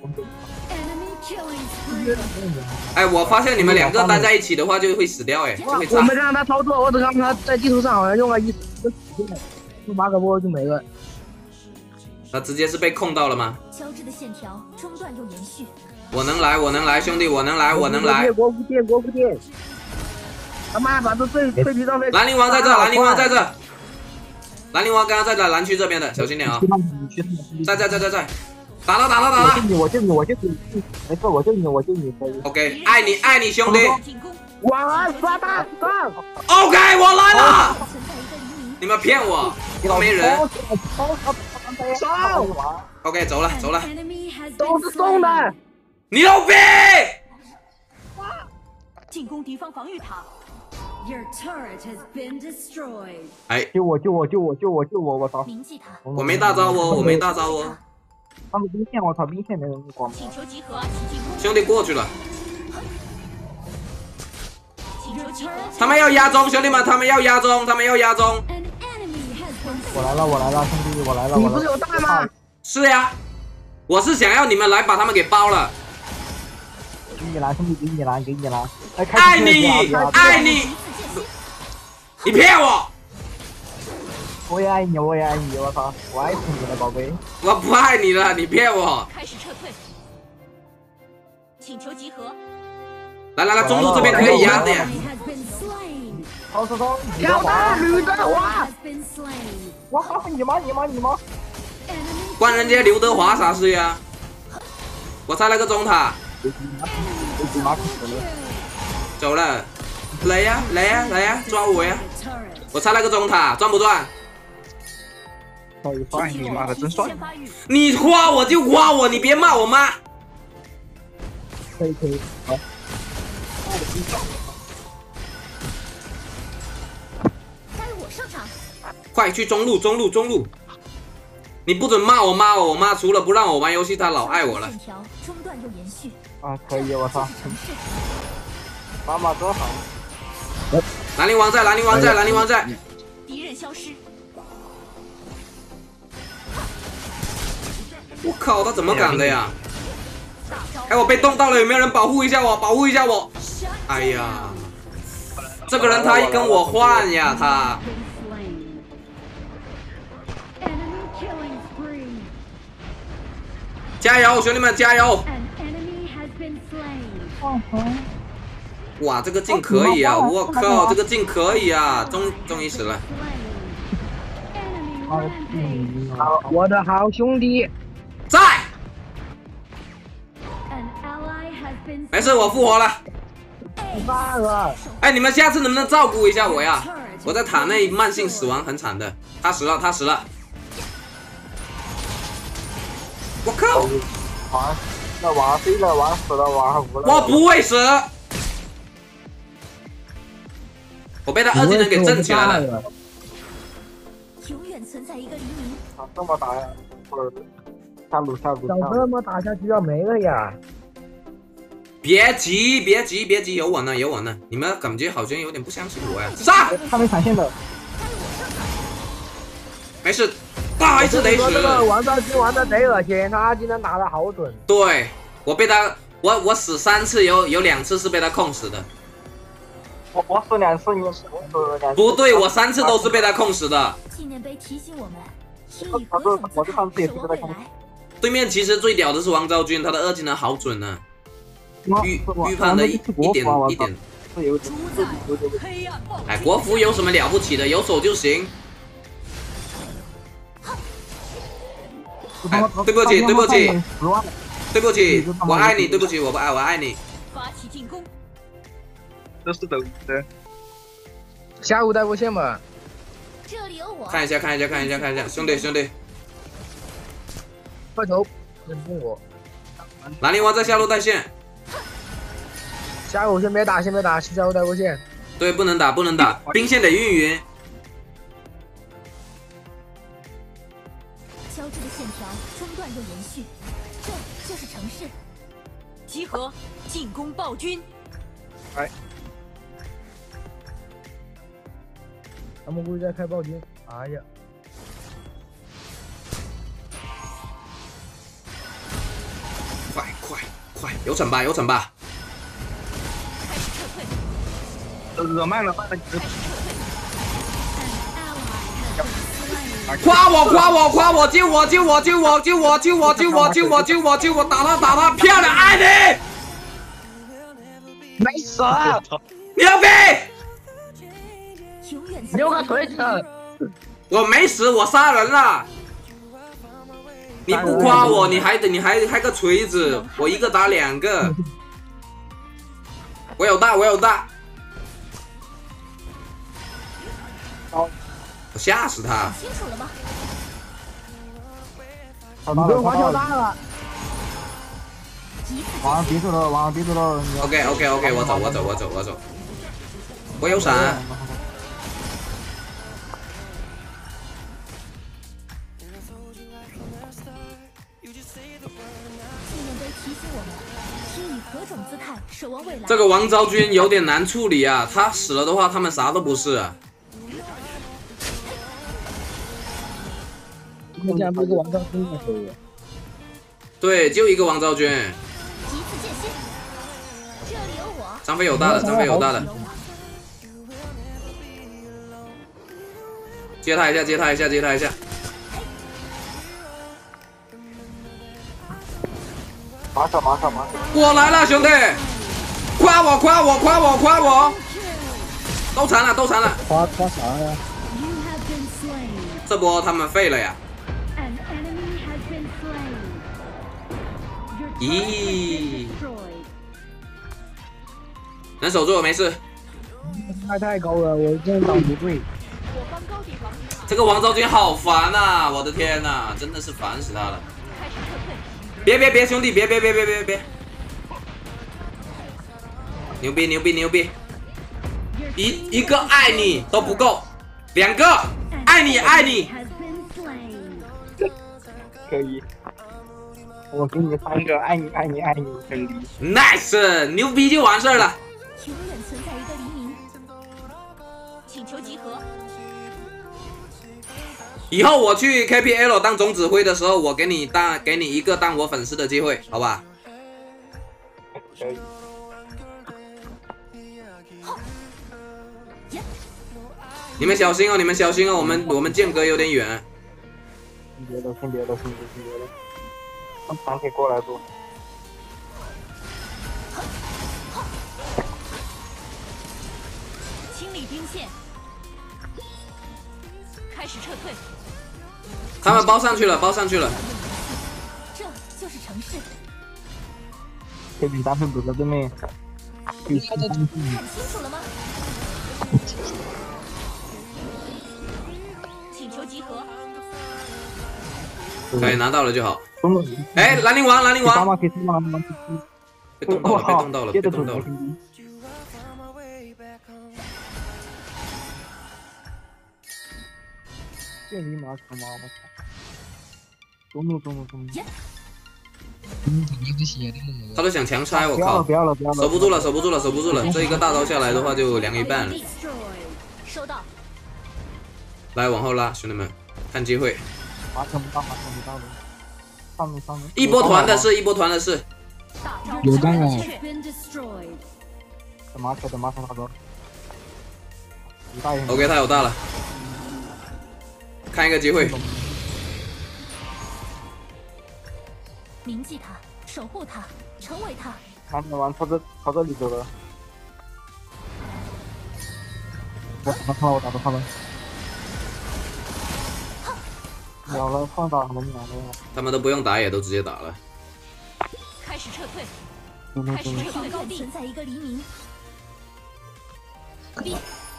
Speaker 3: 哎，我发现你们两个待在一起的话，就会死掉，哎，就会炸。
Speaker 9: 我没看他操作，我只看他在地图上好像用了一用八个波就没了。
Speaker 3: 他直接是被控到了吗？
Speaker 4: 交织的线条中断又延续。
Speaker 3: 我能来，我能来，兄弟，我能来，我能来。
Speaker 9: 国服店，国服店。他妈把这脆脆皮上面。
Speaker 3: 兰陵王在这，兰陵王在这。兰陵王刚刚在这蓝区这边的，小心点啊！在在在在在，打了打了打了！
Speaker 7: 我救你，我救你，没事，我救你，我救你。
Speaker 3: OK， 爱你爱你兄弟。
Speaker 9: 晚安，发大上。
Speaker 3: OK， 我来了。你们骗我，都没人。
Speaker 9: 上。
Speaker 3: OK， 走了走了。
Speaker 9: 都是送的。
Speaker 3: 牛逼！
Speaker 4: 进攻敌方防御塔。
Speaker 10: Your turret has been destroyed.
Speaker 3: 哎，
Speaker 7: 救我救我救我救我救我！我操！
Speaker 4: 铭记他。
Speaker 3: 我没大招哦，我没大招哦。
Speaker 7: 他们兵线，我操，兵线没人管。
Speaker 4: 请求集合，起进攻。
Speaker 3: 兄弟过去了。他们要压中，兄弟们，他们要压中，他们要压中。
Speaker 7: 我来了，我来了，兄弟，我来了，我来了。
Speaker 9: 你不是有大吗？
Speaker 3: 是呀，我是想要你们来把他们给包了。
Speaker 7: 给你来，兄弟，给你来，给你来。
Speaker 3: 爱你，爱你。你骗我！
Speaker 7: 我也爱你，我也爱你，我操，我爱死你了，宝贝！
Speaker 3: 我不爱你了，你骗我！
Speaker 4: 开始撤退，请求集合。
Speaker 3: 来来来，中路这边可以压的呀。
Speaker 7: 超超超！
Speaker 9: 跳大吕德华！
Speaker 7: 我靠！你妈你妈你妈！
Speaker 3: 关人家刘德华啥事呀？我拆了个中塔。走了。来呀来呀来呀，抓我呀！我拆了个中塔，赚不赚？
Speaker 6: 赚你妈的真赚！
Speaker 3: 你夸我就夸我，你别骂我妈。
Speaker 7: 可以可以，好。
Speaker 4: 该我上场。
Speaker 3: 快去中路中路中路！你不准骂我妈我，我妈除了不让我玩游戏，她老爱我了。
Speaker 4: 中断又延续。
Speaker 7: 啊，可以，我操！妈妈多好。
Speaker 3: 兰陵王在，兰陵王在，兰陵王在。
Speaker 4: 敌人消失。
Speaker 3: 我靠，他怎么敢的呀？哎，我被冻到了，有没有人保护一下我？保护一下我！哎呀，这个人他跟我换呀，他。加油，兄弟们，加油！哇，这个镜可以啊！我靠，这个镜可以啊！终终于死了。
Speaker 9: 好，我的好兄弟
Speaker 3: 在。没事，我复活了。哎，你们下次能不能照顾一下我呀？我在塔内慢性死亡，很惨的。他死了，他死了。我靠！
Speaker 7: 玩，那玩飞了，玩死了，玩无了。
Speaker 3: 我不会死。我被他二技能给震起来了。
Speaker 4: 永远存在一个黎明。
Speaker 7: 啊，这么打呀！或者下路下路。
Speaker 9: 想这么打下去要没了呀！
Speaker 3: 别急，别急，别急，有我呢，有我呢。你们感觉好像有点不相信我呀？杀！
Speaker 7: 他没闪现的。
Speaker 3: 没事，大还是得死。
Speaker 9: 这个王昭君玩的贼恶心，他二技能打的好准。
Speaker 3: 对，我被他，我我死三次，有有两次是被他控死的。
Speaker 7: 我我死两次，你死两次。
Speaker 3: 不对，我三次都是被他控死的。
Speaker 4: 纪念碑提醒我们，
Speaker 7: 我这我这上次也是被他控死。
Speaker 3: 对面其实最屌的是王昭君，他的二技能好准呢、啊，预预判的一一点一点。哎，国服有什么了不起的？有手就行。哎，对不起，对不起，对不起，我爱你，对不起，我不爱，我爱你。
Speaker 4: 发起进攻。
Speaker 6: 这是抖的。
Speaker 9: 下午带过线吧。
Speaker 4: 这里有我。
Speaker 3: 看一下，看一下，看一下，看一下，兄弟，兄弟。
Speaker 9: 快走，认不我。
Speaker 3: 兰陵王在下路带线。
Speaker 9: 下午先别打，先别打，下午带过线。
Speaker 3: 对，不能打，不能打，兵线得运匀。
Speaker 4: 交织的线条中断又延续，这就是城市。 集合，进攻暴君。
Speaker 9: 哎，他们估计在开暴君。哎呀！
Speaker 3: 快快快，有惩吧有惩吧！
Speaker 4: 开始撤退。
Speaker 6: 惹慢了慢了，
Speaker 3: 夸我夸我夸我，救我救我救我救我救我救我救我救我救我，打他打他，漂亮，爱你！
Speaker 6: 没死，
Speaker 3: 牛逼！
Speaker 6: 留个腿子，
Speaker 3: 我没死，我杀人了。 你不夸我，你还得你还还个锤子，我一个打两个，我有大我有大，我吓死他！
Speaker 4: 清楚了吗？
Speaker 7: 你这花
Speaker 9: 跳大了，
Speaker 7: 往上别走了，往上别走了。
Speaker 3: OK OK OK， 我走我走我走我走，我有闪。 这个王昭君有点难处理啊，他死了的话，他们啥都不是、啊。
Speaker 9: 目前不是王昭君的手。
Speaker 3: 对，就一个王昭君。张飞有大的，张飞有大的。接他一下，接他一下，接他一下。
Speaker 7: 马上马上马上！
Speaker 3: 我来了，兄弟！夸我夸我夸我夸我！都残了都残了！
Speaker 9: 夸夸啥呀？
Speaker 3: 这波他们废了呀！咦？能守住，没事。
Speaker 9: 太太高了，我真的挡不住。
Speaker 3: 这个王昭君好烦呐！我的天呐，真的是烦死他了！ 别别别，兄弟，别别别别别别！牛逼牛逼牛逼！一一个爱你都不够，两个爱你爱你。
Speaker 7: 可以，我给你三个爱你爱你爱你，兄弟。
Speaker 3: Nice， 牛逼就完事儿了。
Speaker 4: 永远存在一个黎明。请求集合。
Speaker 3: 以后我去 K P L 当总指挥的时候，我给你当给你一个当我粉丝的机会，好吧？
Speaker 7: 可以。
Speaker 3: 你们小心哦，你们小心哦，我们我们间隔有点远。
Speaker 7: 先别了，先别了，先别先别了。让长铁过来不？
Speaker 4: 清理兵线，开始撤退。
Speaker 3: 他们包上去了，包上去了。
Speaker 4: 这就是城市。
Speaker 7: 这边单分不在对面。
Speaker 4: 看清楚了吗？请求集合。
Speaker 3: 可以拿到了就好。哎，兰陵王，兰陵王。被冻到了，被冻到了，被冻到了。
Speaker 7: 这尼玛他妈我操！中路中路中路。
Speaker 3: 他都想强拆，我靠！
Speaker 7: 不要了不要了，
Speaker 3: 守不住了，守不住了，守不住了！这一个大刀下来的话，就凉一半了。
Speaker 4: 收到。
Speaker 3: 来，往后拉，兄弟们，看机会。
Speaker 7: 马上不到，马上不到了。上面上面。
Speaker 3: 一波团的是一波团的是。
Speaker 9: 有干啊！
Speaker 7: 等马车，等马车大哥。
Speaker 3: OK， 他有大了，看一个机会。
Speaker 4: 铭记他，守护他，成为他。
Speaker 7: 看着往朝这朝这里走了。我打到他了，我打到他了。秒了，放打他们秒了。
Speaker 3: 他们都不用打，也都直接打了。
Speaker 4: 开始撤退。开始撤退高地，存在一个黎明。B。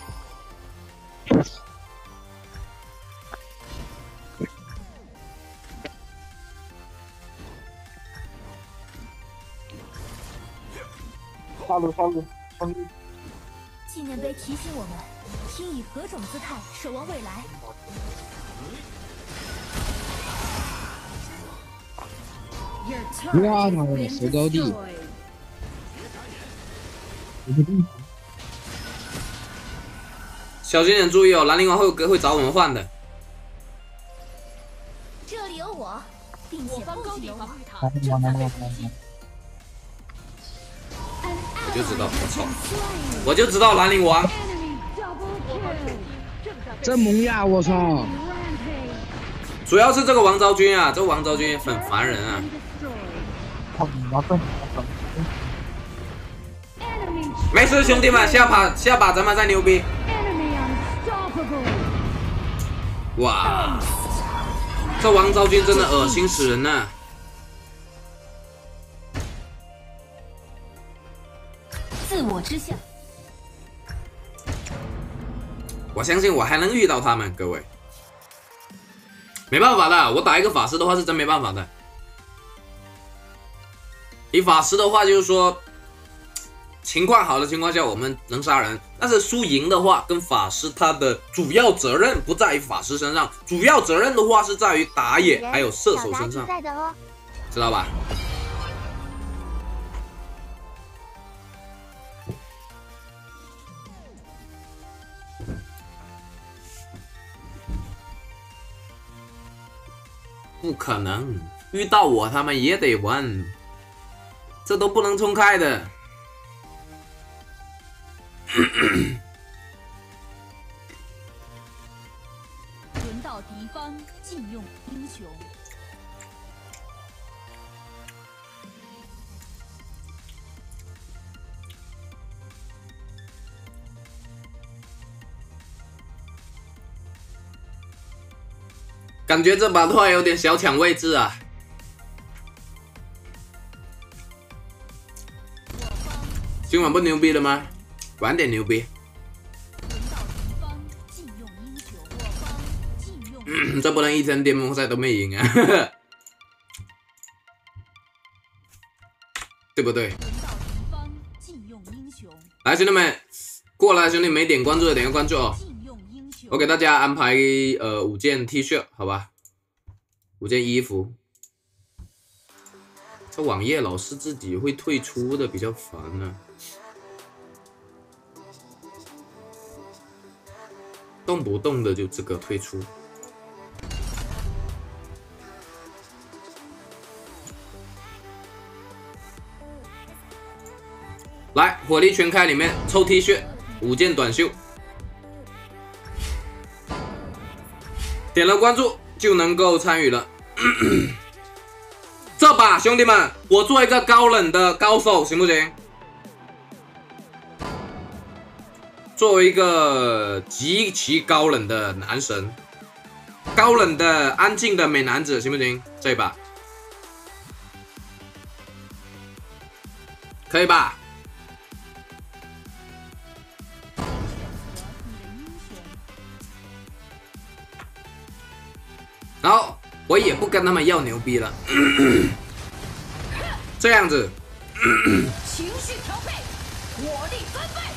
Speaker 7: 下路下路下路！
Speaker 4: 纪念碑提醒我们，应以何种姿态守望未来。
Speaker 9: 哇妈的，守高地！
Speaker 3: 小心点，注意哦，兰陵王会会找我们换的。
Speaker 2: 这里有我，并且
Speaker 4: 方高地防御塔
Speaker 7: 完了完了完了完了！
Speaker 3: 我就知道，我操！我就知道兰陵王。
Speaker 9: 这萌呀！我操！
Speaker 3: 主要是这个王昭君啊，这个王昭君很烦人啊。没事，兄弟们，下把下把咱们再牛逼。哇，这王昭君真的恶心死人了。
Speaker 4: 自我之下，
Speaker 3: 我相信我还能遇到他们，各位。没办法的，我打一个法师的话是真没办法的。你法师的话就是说，情况好的情况下我们能杀人，但是输赢的话，跟法师他的主要责任不在于法师身上，主要责任的话是在于打野还有射手身上，知道吧？不可能，遇到我他们也得玩，这都不能冲开的。
Speaker 4: 轮到敌方禁用英雄。
Speaker 3: 感觉这把的话有点小抢位置啊。今晚不牛逼了吗？晚点牛逼。嗯，这不能一天巅峰赛都没赢啊，对不对？来，兄弟们，过来，兄弟没点关注的点个关注哦。我给大家安排呃五件 T 恤，好吧？五件衣服。这网页老是自己会退出的，比较烦啊。动不动的就这个退出。来，火力全开里面抽 T 恤，五件短袖。点了关注就能够参与了。这把兄弟们，我做一个高冷的高手行不行？作为一个极其高冷的男神，高冷的安静的美男子行不行？这一把可以吧？然后我也不跟他们要牛逼了，这样子，
Speaker 4: 情绪调配，火力分配。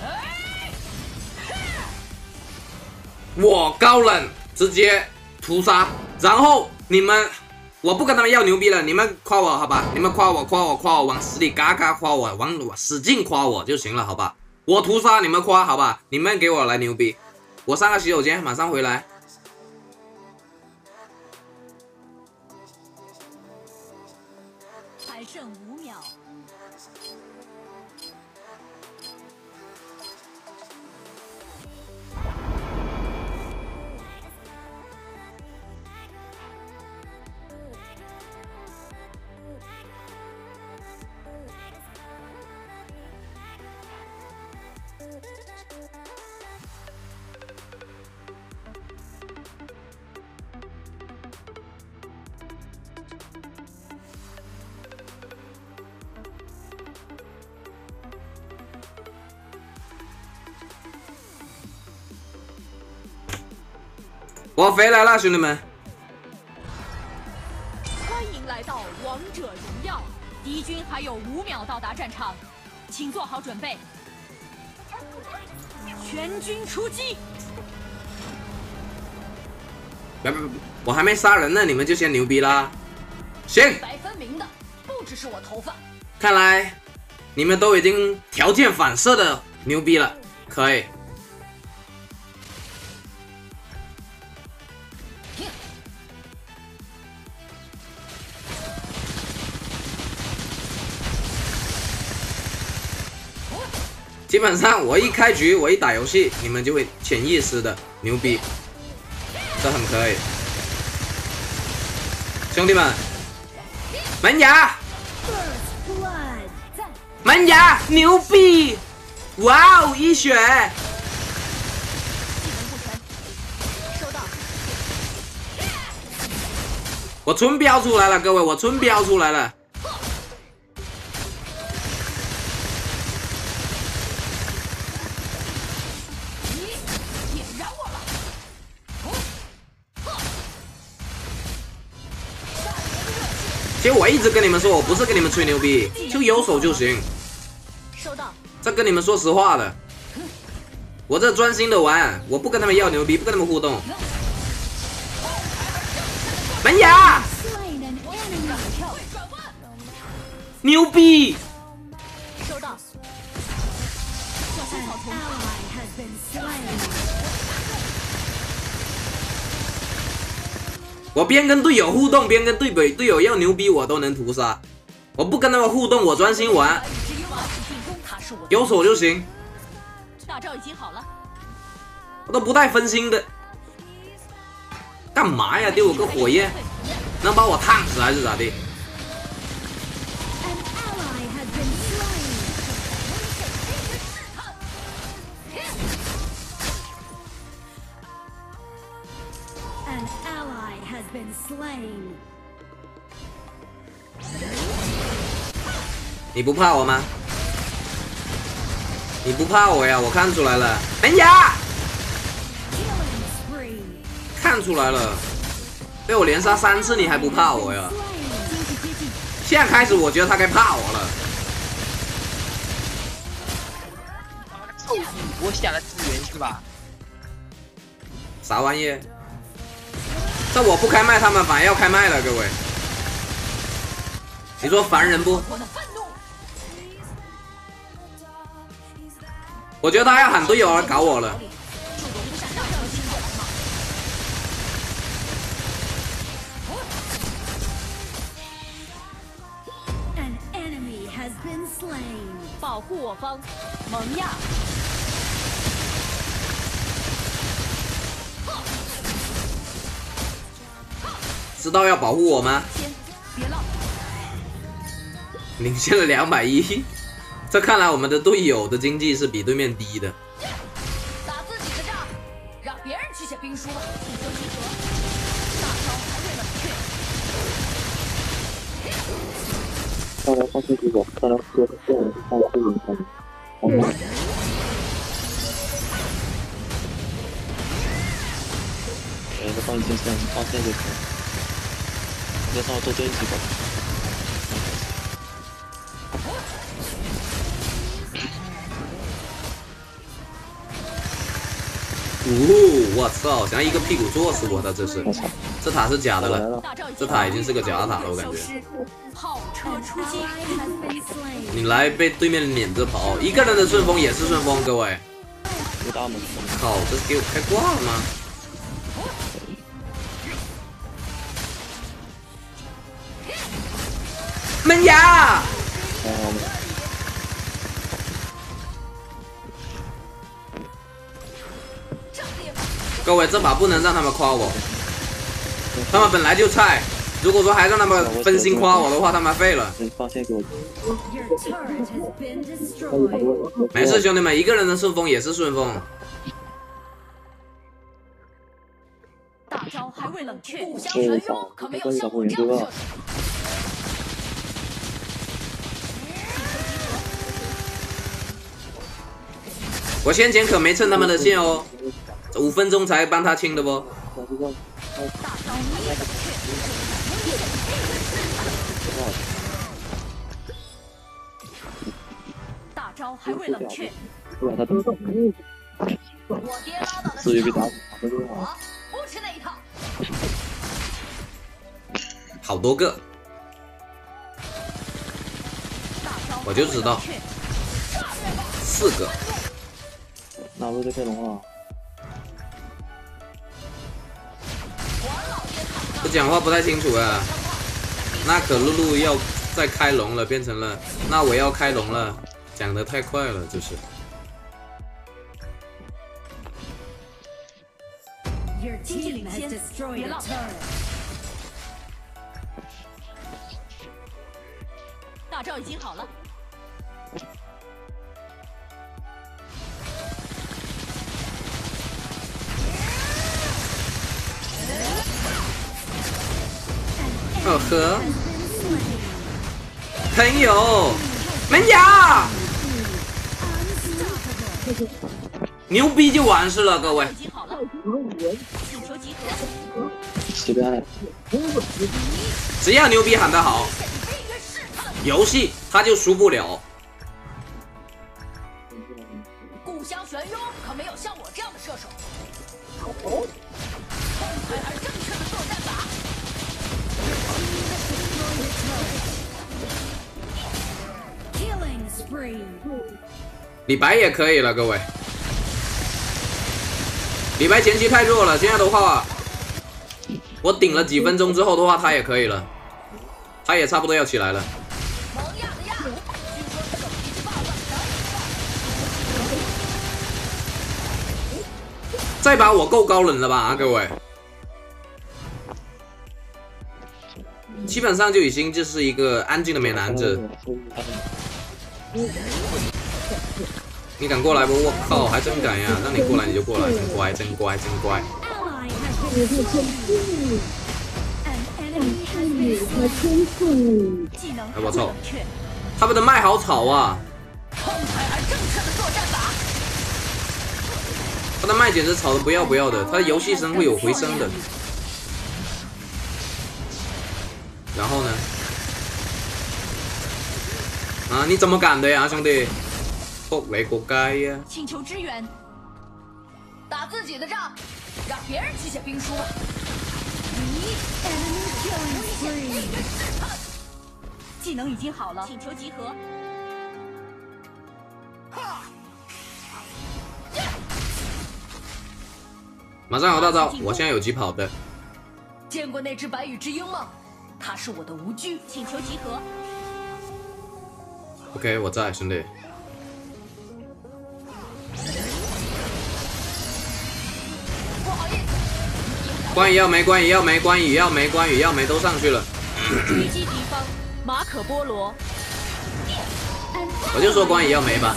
Speaker 3: 我高冷，直接屠杀，然后你们，我不跟他们要牛逼了，你们夸我好吧？你们夸我，夸我，夸我，往死里嘎嘎夸我，往我使劲夸我就行了，好吧？我屠杀，你们夸，好吧？你们给我来牛逼，我上个洗手间，马上回来。
Speaker 4: 还剩五秒。
Speaker 3: 我回来了，兄弟们！
Speaker 4: 欢迎来到王者荣耀，敌军还有五秒到达战场，请做好准备，全军出击！
Speaker 3: 别别别，我还没杀人呢，你们就先牛逼啦！行，
Speaker 4: 白分明的，不只是我头发。
Speaker 3: 看来你们都已经条件反射的牛逼了，可以。基本上我一开局，我一打游戏，你们就会潜意识的牛逼，这很可以。兄弟们，门牙，门牙牛逼！哇哦，一血！我纯标出来了，各位，我纯标出来了。其实我一直跟你们说，我不是跟你们吹牛逼，就有手就行。
Speaker 4: 收到。
Speaker 3: 这跟你们说实话的，我这专心的玩，我不跟他们要牛逼，不跟他们互动。门牙，牛逼！
Speaker 4: 收到。
Speaker 3: 我边跟队友互动，边跟队友队友要牛逼，我都能屠杀。我不跟他们互动，我专心玩，有手就行。
Speaker 4: 大招已经好了，
Speaker 3: 我都不带分心的。干嘛呀？丢我个火焰，能把我烫死还是咋地？你不怕我吗？你不怕我呀？我看出来了，门牙，看出来了，被我连杀三次，你还不怕我呀？现在开始，我觉得他该怕我了。
Speaker 6: 臭屁！我下了资源是吧？
Speaker 3: 啥玩意？这我不开麦，他们反而要开麦了，各位。你说烦人不？我觉得他要喊队友来搞我了。
Speaker 4: 保护我方，萌呀！
Speaker 3: 知道要保护我吗？
Speaker 4: 别浪！
Speaker 3: 领先了两百一，这看来我们的队友的经济是比对面低的。
Speaker 4: 打自己的仗，让别人去写兵书吧。进行集合，大招还未冷却。
Speaker 11: 上来放飞机狗，上来喝这样放飞人家。呃，放一件线，放线就可以。再上多追几个。
Speaker 3: 哦，我操！想要一个屁股坐死我的，这是，这塔是假的了，这塔已经是个假塔了，我感觉。
Speaker 4: 炮车出击，
Speaker 3: 你来被对面撵着跑，一个人的顺风也是顺风，各位。靠，这是给我开挂了吗？门牙！各位，这把不能让他们夸我，他们本来就菜。如果说还让他们分心夸我的话，他们废了。没事，兄弟们，一个人的顺风也是顺风。
Speaker 4: 大招还未冷却，互相全用，可没有相互这样的。
Speaker 3: 我先前可没蹭他们的线哦，五分钟才帮他清的不？
Speaker 4: 大招还未冷却。
Speaker 11: 我他都至于被打死，
Speaker 4: 不吃那一套。
Speaker 3: 好多个。
Speaker 4: 大招
Speaker 3: 我就知道，四个。
Speaker 11: 哪路就开龙了？
Speaker 3: 这讲话不太清楚啊。那可露露要再开龙了，变成了那我要开龙了，讲得太快了，就是。
Speaker 10: Your team has destroyed a turret.
Speaker 4: 大招已经好了。
Speaker 3: 哦呵，朋友，门牙，牛逼就完事了，各位。
Speaker 11: 随便，
Speaker 3: 只要牛逼喊得好，游戏他就输不了。
Speaker 4: 故乡玄雍可没有像我这样的射手。痛快而正确的作战法。
Speaker 10: Killing spree.
Speaker 3: 李白也可以了，各位。李白前期太弱了，现在的话。 我顶了几分钟之后的话，他也可以了，他也差不多要起来了。这把我够高冷了吧，啊，各位？基本上就已经就是一个安静的美男子。你敢过来不？我靠，还真敢呀！让你过来你就过来，真乖，真乖，真乖。 哎，我操！他们的麦好吵啊！他的麦简直吵得不要不要的，他的游戏声会有回声的。然后呢？啊，你怎么敢的呀，兄弟？扑你个街呀！
Speaker 4: 请求支援，打自己的仗，让别人去写兵书吧。 技能已经好了，请求集合。
Speaker 3: 马上有大招，我现在有疾跑的。
Speaker 4: 见过那只白羽之鹰吗？它是我的无惧，请求集合。
Speaker 3: OK， 我在，兄弟。
Speaker 4: 不好意思。
Speaker 3: 关羽要没，关羽要没，关羽要没，关羽要没，都上去了。
Speaker 4: 狙击敌方，马可波罗。
Speaker 3: 我就说关羽要没吧。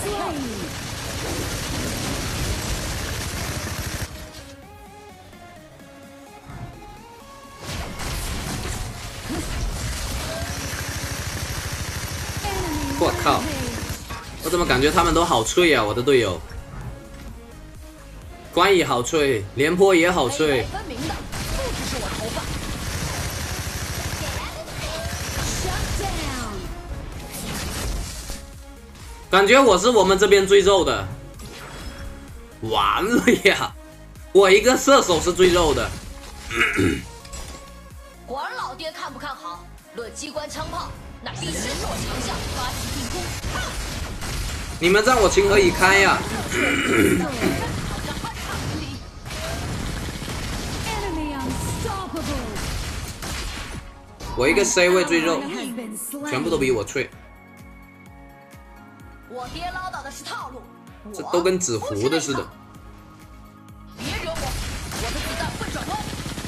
Speaker 3: 我靠！我怎么感觉他们都好脆啊，我的队友。关羽好脆，廉颇也好脆。 感觉我是我们这边最肉的，完了呀！我一个射手是最肉的。
Speaker 4: 管老爹看不看好？论机关枪炮，那必须是我强项，发起进攻。
Speaker 3: 你们让我情何以堪呀！我一个 C 位最肉，全部都比我脆。
Speaker 4: 我爹唠叨的是套路，
Speaker 3: 这都跟纸糊的似的。
Speaker 4: 别惹我，我的子弹会转弯。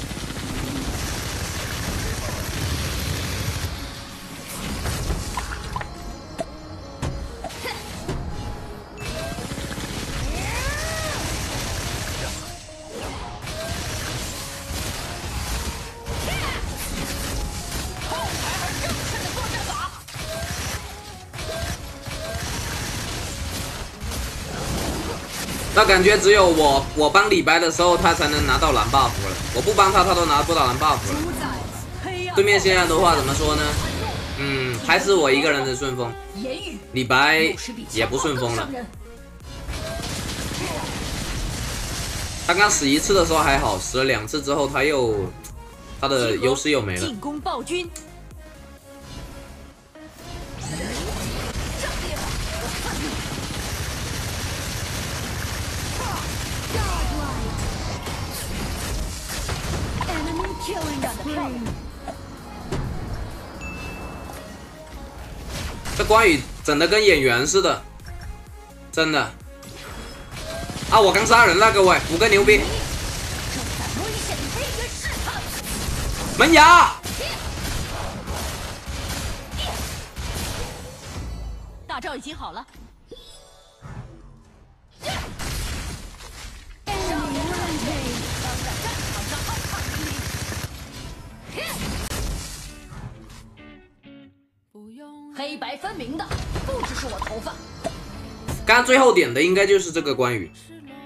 Speaker 3: 那感觉只有我我帮李白的时候，他才能拿到蓝 buff 了。我不帮他，他都拿不到蓝 buff 了。对面现在的话怎么说呢？嗯，还是我一个人的顺风。李白也不顺风了。他刚死一次的时候还好，死了两次之后他又他的优势又没了。
Speaker 4: 进攻暴君。
Speaker 3: 这关羽整的跟演员似的，真的。啊！我刚杀人了，各位，五个牛逼。门牙。
Speaker 4: 大招已经好了。 黑白分明的，不只是我头发。
Speaker 3: 刚刚最后点的应该就是这个关羽，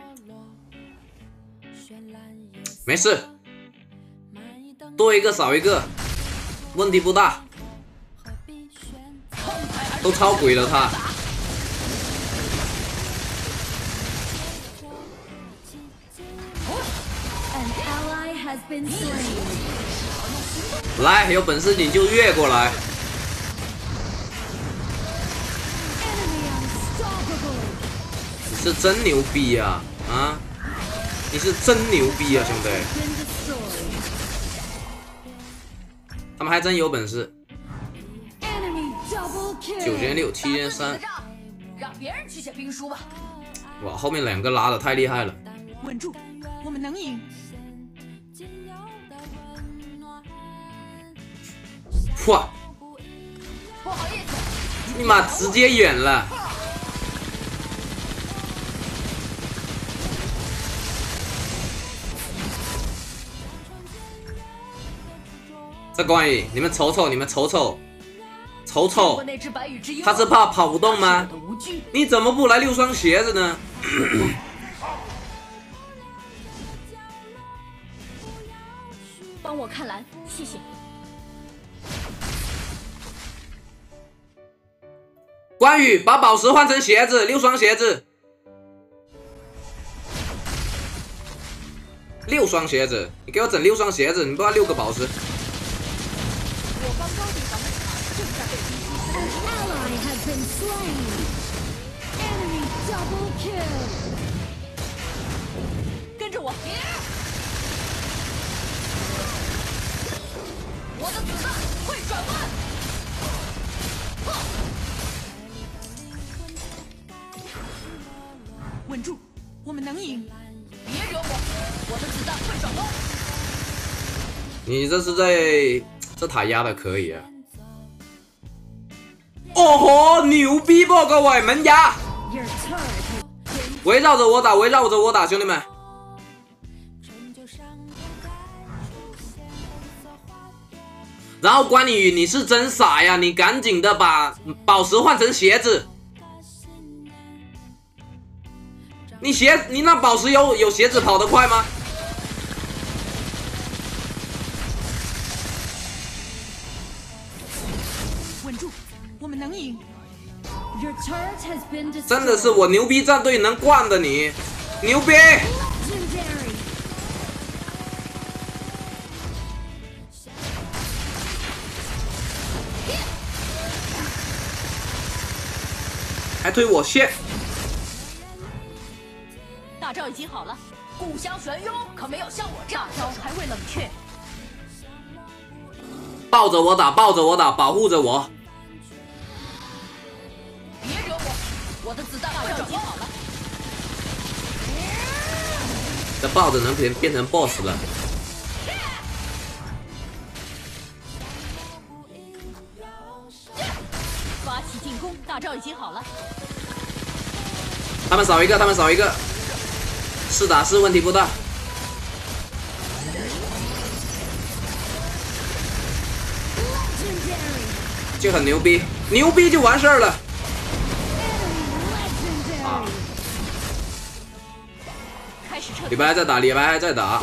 Speaker 3: 没事，多一个少一个，问题不大，都超鬼了他。 来，有本事你就越过来！你是真牛逼呀！啊，啊你是真牛逼啊，兄弟！他们还真有本事。九减六，七减三。
Speaker 4: 让别人去写兵书吧。
Speaker 3: 哇，后面两个拉的太厉害了。
Speaker 4: 稳住，我们能赢。
Speaker 3: 哇！
Speaker 4: 不好意思，
Speaker 3: 你妈直接远了。这关羽，你们瞅瞅，你们瞅瞅，瞅瞅，他是怕跑不动吗？你怎么不来六双鞋子呢？
Speaker 4: 帮我看蓝，谢谢。
Speaker 3: 关羽把宝石换成鞋子，六双鞋子，六双鞋子，你给我整六双鞋子，你不要六个宝石。
Speaker 4: 我方高地防的塔正在被敌击。跟着我，我的子弹会转弯。 稳住，我们能赢！别惹我，我的子弹会转弯。
Speaker 3: 你这是在这塔压的可以啊！哦吼，牛逼不，各位门牙！围绕着我打，围绕着我打，兄弟们！然后关羽，你是真傻呀！你赶紧的把宝石换成鞋子。 你鞋，你那宝石有有鞋子跑得快吗？
Speaker 4: 稳住，我们能赢！
Speaker 3: 真的是我牛逼战队能惯的你，牛逼！还推我线。
Speaker 4: 大招已经好了，故乡玄庸可没有像我这样招还未冷却。
Speaker 3: 抱着我打，抱着我打，保护着我。
Speaker 4: 别惹我，我的子弹大招已经好了。
Speaker 3: 这抱着能变变成 boss 了。
Speaker 4: 发起进攻，大招已经好了。
Speaker 3: 他们少一个，他们少一个。 是打是问题不大，就很牛逼，牛逼就完事儿了。啊！李白还在打，李白还在打，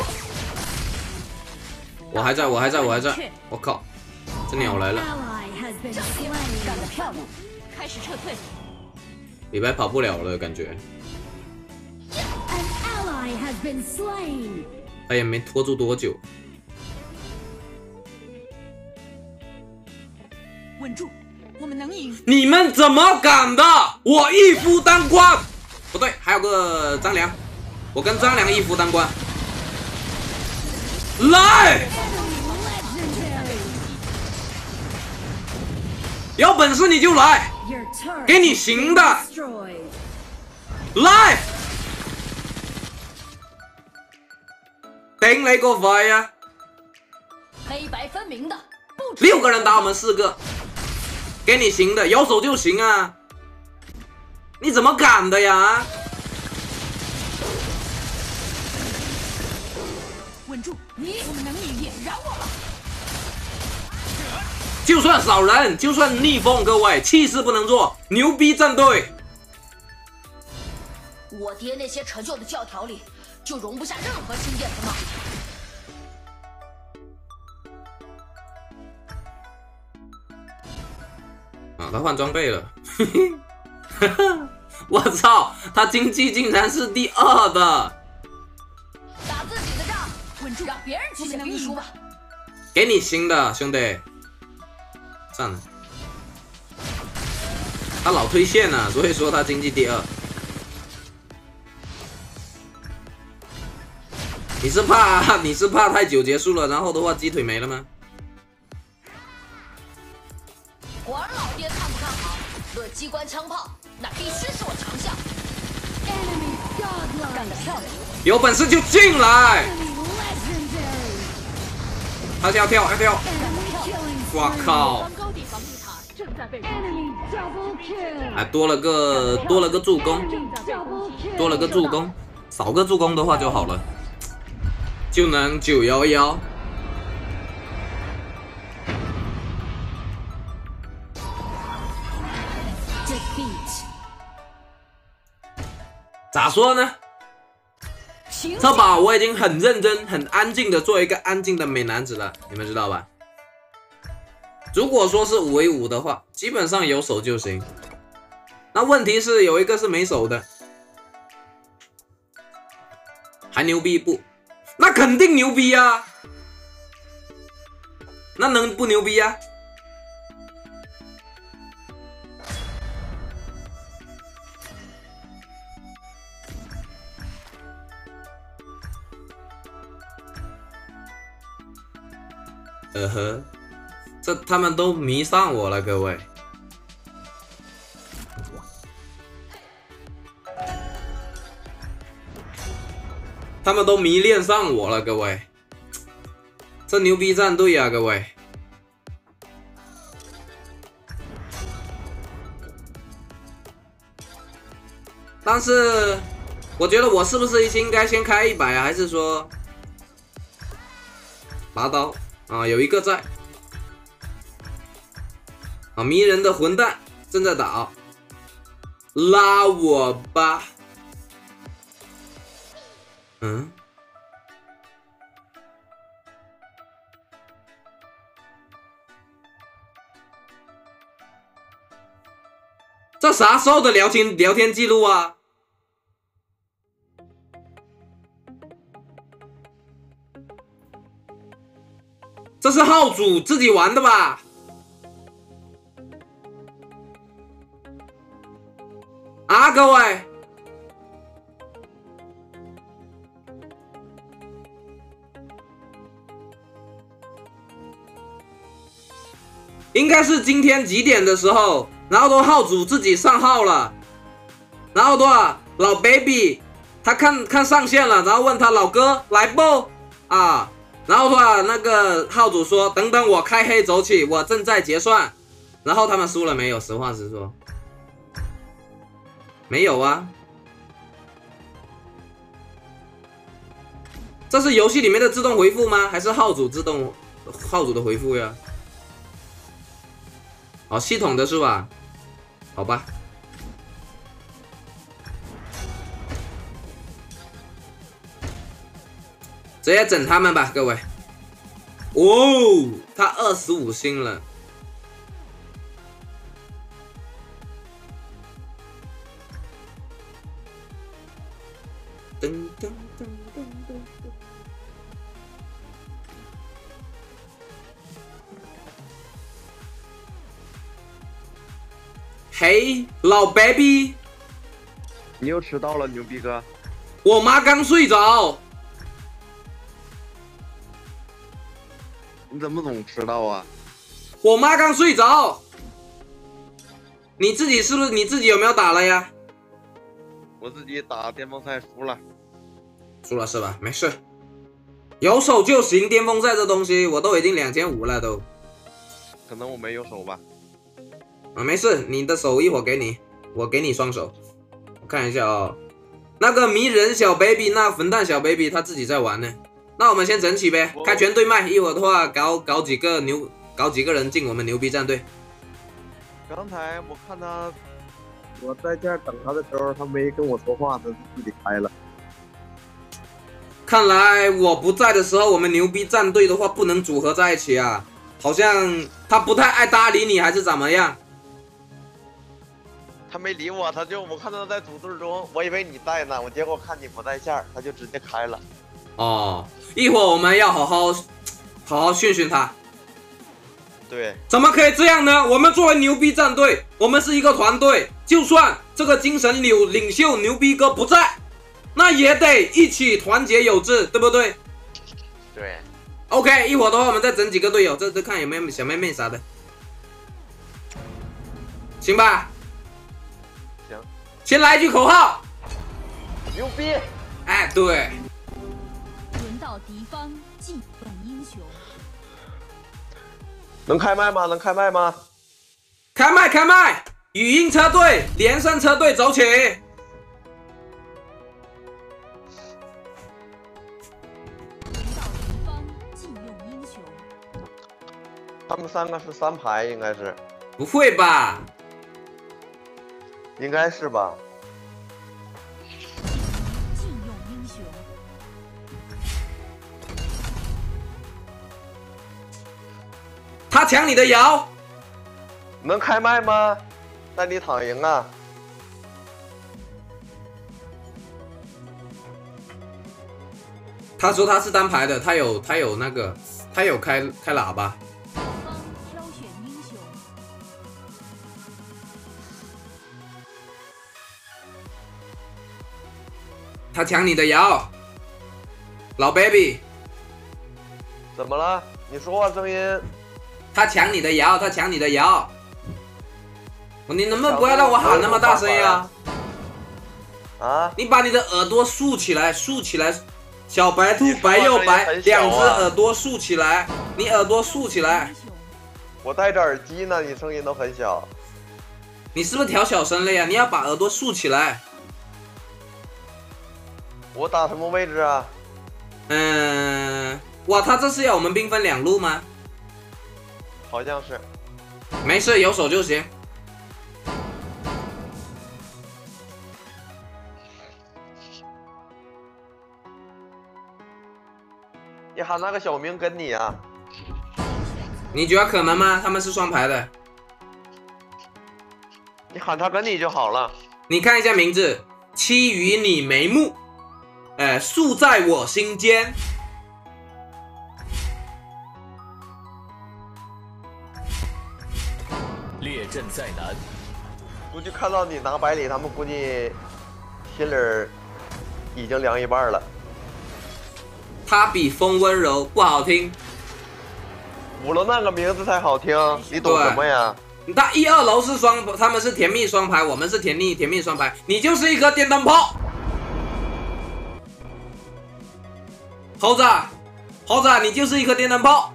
Speaker 3: 我还在，我还在，我还在，我靠，这鸟来了！
Speaker 4: 干得漂亮，开始撤退。
Speaker 3: 李白跑不了了，感觉。 他也没拖住多久。
Speaker 4: 稳住，我们能赢！
Speaker 3: 你们怎么敢的？我一夫当关。不对，还有个张良，我跟张良一夫当关。来！ 有本事你就来，给你行的，来，頂你個肺啊！
Speaker 4: 黑白分明的，
Speaker 3: 六个人打我们四个，给你行的，有手就行啊！你怎么敢的呀？
Speaker 4: 稳住，你我们能赢也饶我了。
Speaker 3: 就算少人，就算逆风，各位气势不能弱，牛逼战队。
Speaker 4: 我爹那些陈旧的教条里，就容不下任何新点子嘛。
Speaker 3: 啊，他换装备了，我操，他经济竟然是第二的。
Speaker 4: 打自己的仗，稳住，让别人去写兵书吧。
Speaker 3: 给你新的，兄弟。算了，他老推线了，所以说他经济第二。你是怕你是怕太久结束了，然后的话鸡腿没了吗？
Speaker 4: 管老爹看不看好，论机关枪炮，那必须是我强项。干得漂亮！
Speaker 3: 有本事就进来！他要跳，要跳！我靠！哎，多了个多了个助攻，多了个助攻，少个助攻的话就好了，就能九幺幺。咋说呢？这把我已经很认真、很安静的做一个安静的美男子了，你们知道吧？如果说是五 v 五的话，基本上有手就行。那问题是有一个是没手的，还牛逼不？那肯定牛逼啊！那能不牛逼啊？呃呵，这他们都迷上我了，各位。他们都迷恋上我了，各位。这牛逼战队啊，各位。但是，我觉得我是不是应该先开一百啊？还是说拔刀？啊，有一个在啊，迷人的混蛋正在打，拉我吧。嗯，这啥时候的聊天聊天记录啊？这是号主自己玩的吧？啊，各位，应该是今天几点的时候，然后都号主自己上号了，然后的话，老 baby 他看看上线了，然后问他老哥来不啊？然后的话，那个号主说：“等等，我开黑走起，我正在结算。”然后他们输了没有？实话实说，没有啊。这是游戏里面的自动回复吗？还是号主自动号主的回复呀？哦，系统的是吧？好吧。直接整他们吧，各位。哦，他二十五星了。噔噔噔噔噔噔。嘿，老 baby，
Speaker 12: 你又迟到了，牛逼哥。
Speaker 3: 我妈刚睡着。
Speaker 12: 你怎么总迟到啊？
Speaker 3: 我妈刚睡着。 你自己是不是你自己有没有打了呀？
Speaker 12: 我自己打巅峰赛输了，
Speaker 3: 输了是吧？没事，有手就行。巅峰赛这东西我都已经两千五了都。
Speaker 12: 可能我没有手吧。
Speaker 3: 啊，没事，你的手一会儿给你，我给你双手。我看一下哦，那个迷人小 baby， 那混蛋小 baby 他自己在玩呢。那我们先整起呗，开全对麦，一会儿的话搞搞几个牛，搞几个人进我们牛逼战队。
Speaker 12: 刚才我看他，
Speaker 13: 我在这儿等他的时候，他没跟我说话，他自己开了。
Speaker 3: 看来我不在的时候，我们牛逼战队的话不能组合在一起啊，好像他不太爱搭理你，还是怎么样？
Speaker 12: 他没理我，他就我看到他在组队中，我以为你在呢，我结果看你不在线，他就直接开了。
Speaker 3: 哦，一会儿我们要好好好好训训他。
Speaker 12: 对，
Speaker 3: 怎么可以这样呢？我们作为牛逼战队，我们是一个团队，就算这个精神领领袖牛逼哥不在，那也得一起团结有致，对不对？
Speaker 12: 对。
Speaker 3: OK， 一会儿的话我们再整几个队友，这这看有没有小妹妹啥的，行吧？
Speaker 12: 行。
Speaker 3: 先来一句口号，
Speaker 12: 牛逼！
Speaker 3: 哎，对。
Speaker 4: 轮到敌方祭本英雄。
Speaker 12: 能开麦吗？能开麦吗？
Speaker 3: 开麦开麦！语音车队，连胜车队走起！
Speaker 12: 他们三个是三排，应该是。
Speaker 3: 不会吧？
Speaker 12: 应该是吧。
Speaker 4: 禁用英雄。
Speaker 3: 他抢你的瑶，
Speaker 12: 能开麦吗？带你躺赢啊！
Speaker 3: 他说他是单排的，他有他有那个，他有开开喇叭。
Speaker 4: 挑选英雄。
Speaker 3: 他抢你的瑶，老 baby。
Speaker 12: 怎么了？你说话声音。
Speaker 3: 他抢你的瑶，他抢你的瑶。你能不能不要让我喊那么大声呀？
Speaker 12: 啊！
Speaker 3: 你把你的耳朵竖起来，竖起来。小白兔白又白，两只耳朵竖起来，你耳朵竖起来。
Speaker 12: 我戴着耳机呢，你声音都很小。
Speaker 3: 你是不是调小声了呀？你要把耳朵竖起来。
Speaker 12: 我打什么位置啊？
Speaker 3: 嗯，哇，他这是要我们兵分两路吗？
Speaker 12: 好像是。
Speaker 3: 没事，有手就行。
Speaker 12: 你喊那个小明跟你啊？
Speaker 3: 你觉得可能吗？他们是双排的。
Speaker 12: 你喊他跟你就好了。
Speaker 3: 你看一下名字，妻与你眉目，哎，树在我心间。
Speaker 5: 列阵在南。
Speaker 12: 估计看到你拿百里，他们估计心里已经凉一半了。
Speaker 3: 他比风温柔不好听，
Speaker 12: 五楼那个名字才好听，你懂什么呀？
Speaker 3: 他一二楼是双，他们是甜蜜双排，我们是甜蜜甜蜜双排，你就是一颗电灯泡。猴子，猴子，你就是一颗电灯泡。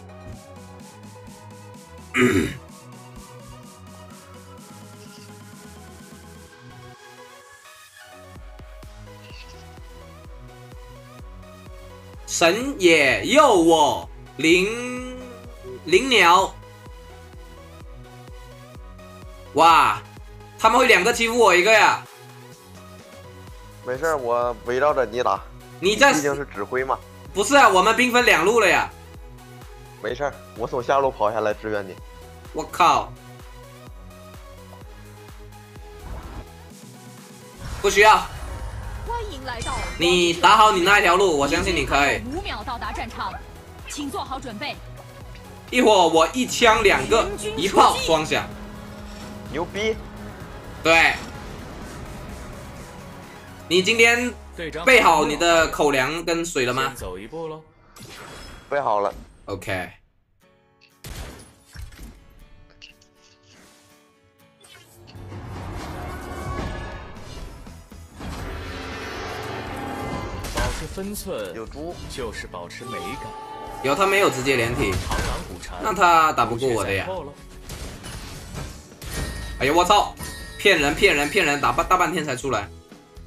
Speaker 3: 神也佑我灵灵鸟，哇，他们会两个欺负我一个呀？
Speaker 12: 没事，我围绕着你打。
Speaker 3: 你在
Speaker 12: 毕竟是指挥嘛。
Speaker 3: 不是啊，我们兵分两路了呀。
Speaker 12: 没事，我从下路跑下来支援你。
Speaker 3: 我靠！不需要。
Speaker 4: 欢迎来到。
Speaker 3: 你打好你那条路，我相信你可以。
Speaker 4: 五秒到达战场，请做好准备。
Speaker 3: 一会儿我一枪两个，一炮双响。
Speaker 12: 牛逼！
Speaker 3: 对。你今天备好你的口粮跟水了吗？
Speaker 5: 走一步喽。
Speaker 12: 备好了。
Speaker 3: OK。
Speaker 14: 持分寸，
Speaker 12: 有猪
Speaker 14: 就是保持美感。
Speaker 3: 有他没有直接连体，
Speaker 14: 螳螂捕蝉，
Speaker 3: 那他打不过我的呀。哎呀我操！骗人骗人骗人，打半大半天才出来。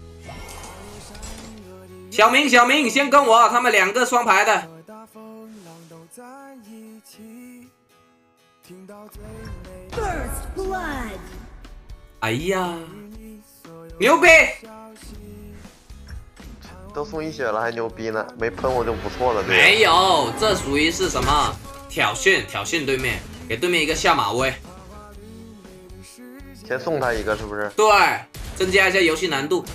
Speaker 3: 小明小明先跟我，他们两个双排的。
Speaker 10: First blood。
Speaker 3: 哎呀，牛逼！
Speaker 12: 都送一血了还牛逼呢，没喷我就不错了。对
Speaker 3: 没有，这属于是什么挑衅？挑衅对面，给对面一个下马威。
Speaker 12: 先送他一个是不是？
Speaker 3: 对，增加一下游戏难度。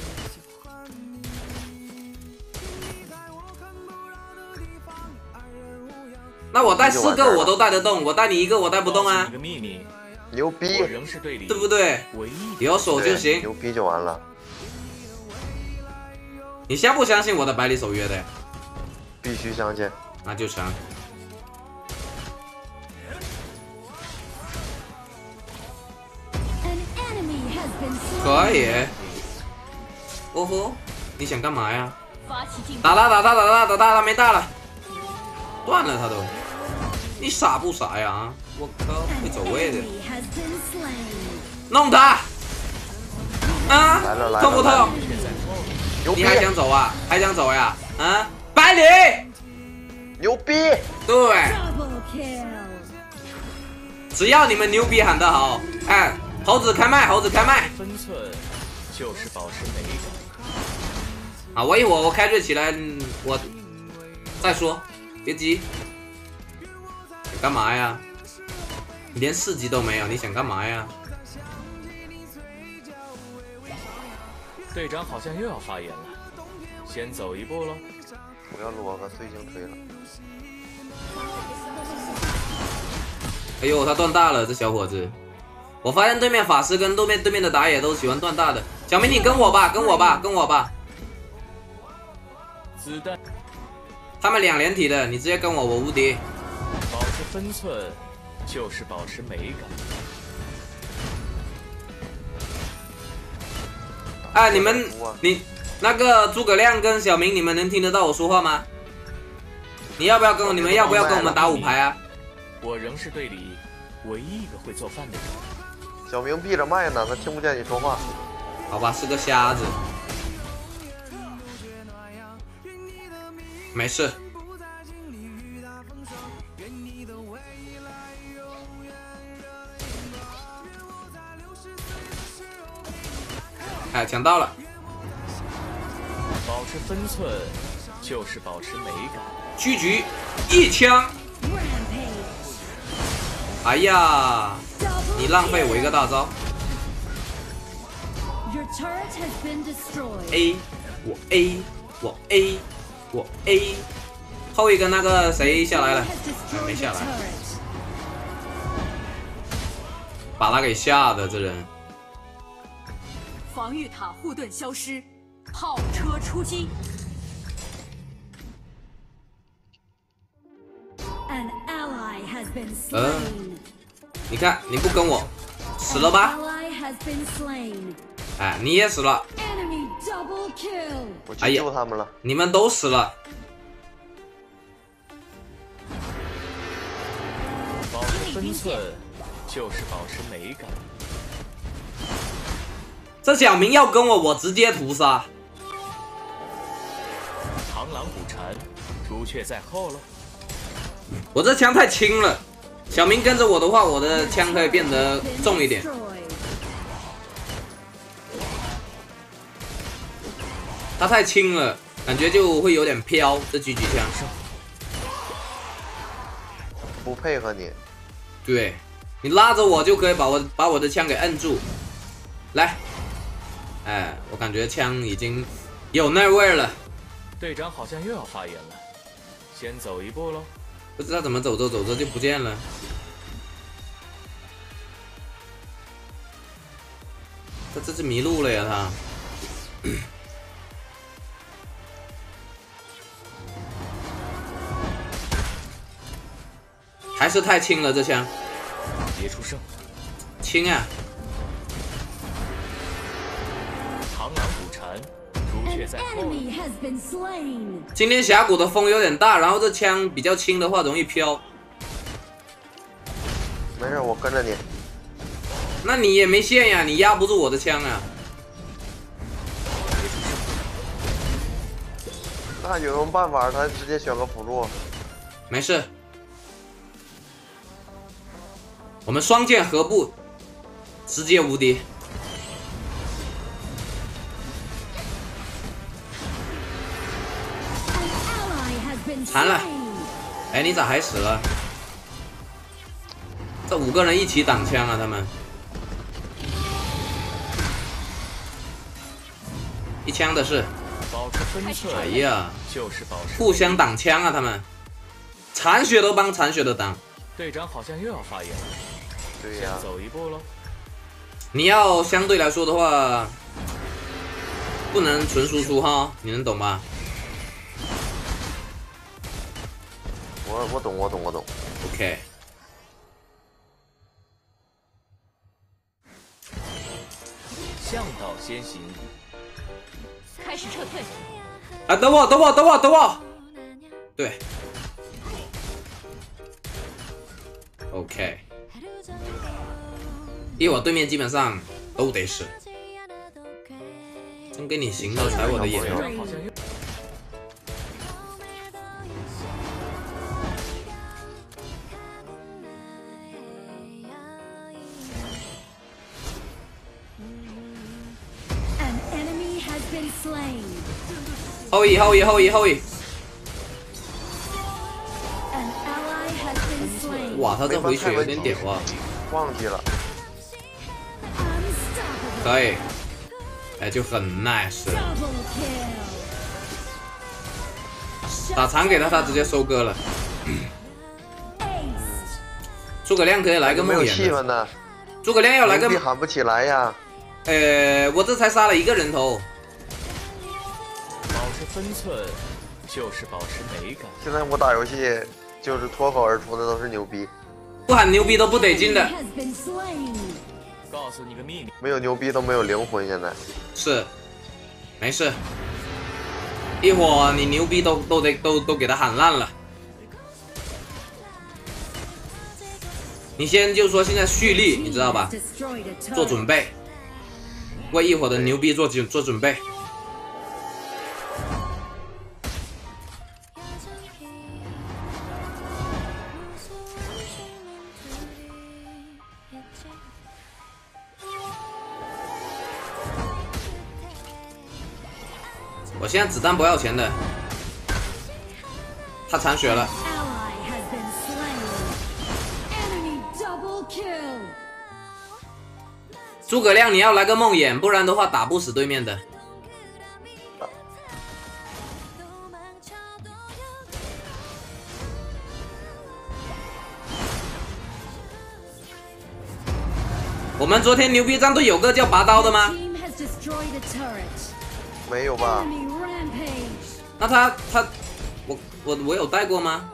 Speaker 3: 那我带四个我都带得动，我带你一个我带不动啊。
Speaker 14: 一个秘密，
Speaker 12: 牛逼，
Speaker 14: 我仍是队里
Speaker 3: 对不对？有手就行，
Speaker 12: 牛逼就完了。
Speaker 3: 你相不相信我的百里守约的？
Speaker 12: 必须相信。
Speaker 3: 那就成。可以。哦吼，你想干嘛呀？打他打他打他打他，他没大了，断了他都。你傻不傻呀？啊！我靠，会走位的。弄他！啊！痛不痛？你还想走啊？还想走呀？啊！百里，
Speaker 12: 牛逼！
Speaker 3: 对，只要你们牛逼喊得好，哎，猴子开麦，猴子开麦。
Speaker 14: 分寸就是保持美感。
Speaker 3: 啊，我一会儿我开瑞起来，我再说，别急。你干嘛呀？你连四级都没有，你想干嘛呀？
Speaker 14: 队长好像又要发言了，先走一步喽。
Speaker 12: 我要裸个碎星推了。
Speaker 3: 哎呦，他断大了，这小伙子。我发现对面法师跟对面对面的打野都喜欢断大的。小明，你跟我吧，跟我吧，跟我吧。
Speaker 14: 子弹。
Speaker 3: 他们两连体的，你直接跟我，我无敌。
Speaker 14: 保持分寸，就是保持美感。
Speaker 3: 哎，你们，你那个诸葛亮跟小明，你们能听得到我说话吗？你要不要跟我？你们要不要跟我们打五排啊？
Speaker 14: 我仍是队里唯一一个会做饭的人。
Speaker 12: 小明闭着麦呢，他听不见你说话。
Speaker 3: 好吧，是个瞎子。没事。哎，抢到了！
Speaker 14: 保持分寸就是保持美感。
Speaker 3: 狙局一枪！哎呀，你浪费我一个大招。A， 我 A， 我 A， 我 A， 后一个那个谁下来了？哎，没下来，把他给吓的这人。
Speaker 4: 防御塔护盾消失，炮车出击。
Speaker 3: 呃，你看你不跟我，死了吧？哎，你也死了。
Speaker 12: 我去救他们了。
Speaker 3: 哎、你们都死了。
Speaker 14: 保持分寸就是保持美感。
Speaker 3: 这小明要跟我，我直接屠杀。
Speaker 14: 螳螂捕蝉，朱雀在后了。
Speaker 3: 我这枪太轻了，小明跟着我的话，我的枪可以变得重一点。他太轻了，感觉就会有点飘。这狙击枪
Speaker 12: 不配合你，
Speaker 3: 对你拉着我就可以把我把我的枪给摁住。来。哎，我感觉枪已经有那味了。
Speaker 14: 队长好像又要发言了，先走一步喽。
Speaker 3: 不知道怎么走着走着就不见了。他这是迷路了呀，他。还是太轻了，这枪。
Speaker 14: 别出声。
Speaker 3: 轻啊。
Speaker 14: 螳螂捕蝉，
Speaker 3: 今天峡谷的风有点大，然后这枪比较轻的话容易飘。
Speaker 12: 没事，我跟着你。
Speaker 3: 那你也没线呀，你压不住我的枪啊。
Speaker 12: 那有什么办法？他直接选个辅助。
Speaker 3: 没事，我们双剑合步，直接无敌。残了！哎，你咋还死了？这五个人一起挡枪啊，他们一枪的是。哎呀，互相挡枪啊，他们残血都帮残血的挡。
Speaker 14: 队长好像又要发言了。
Speaker 12: 对呀，
Speaker 14: 走一步喽。
Speaker 3: 你要相对来说的话，不能纯输出哈，你能懂吗？
Speaker 12: 我我懂，我懂，我懂。
Speaker 3: OK。
Speaker 14: 向导先行。
Speaker 4: 开始撤退。
Speaker 3: 啊，等我，等我，等我，等我。对。OK。一会儿对面基本上都得死。真给你行了，踩我的眼。后羿，后羿，后羿，后羿！哇，他这回血有点屌啊！
Speaker 12: 忘记了。
Speaker 3: 可以，哎，就很 nice。打残给他，他直接收割了。诸葛亮可以来个梦魇。
Speaker 12: 没有气氛呢。
Speaker 3: 诸葛亮要来个。
Speaker 12: 喊不起来呀。
Speaker 3: 呃，我这才杀了一个人头。
Speaker 14: 保持分寸，就是保持美感。
Speaker 12: 现在我打游戏就是脱口而出的都是牛逼，
Speaker 3: 不喊牛逼都不得劲的。
Speaker 14: 告诉你个秘密，
Speaker 12: 没有牛逼都没有灵魂。现在
Speaker 3: 是，没事，一会儿你牛逼都都得都都给他喊烂了。你先就说现在蓄力，你知道吧？做准备，为一会儿的牛逼做准做准备。我现在子弹不要钱的，他残血了。诸葛亮，你要来个梦魇，不然的话打不死对面的。我们昨天牛逼战队有个叫拔刀的吗？
Speaker 12: 没有吧？
Speaker 3: 那他他我我我有带过吗？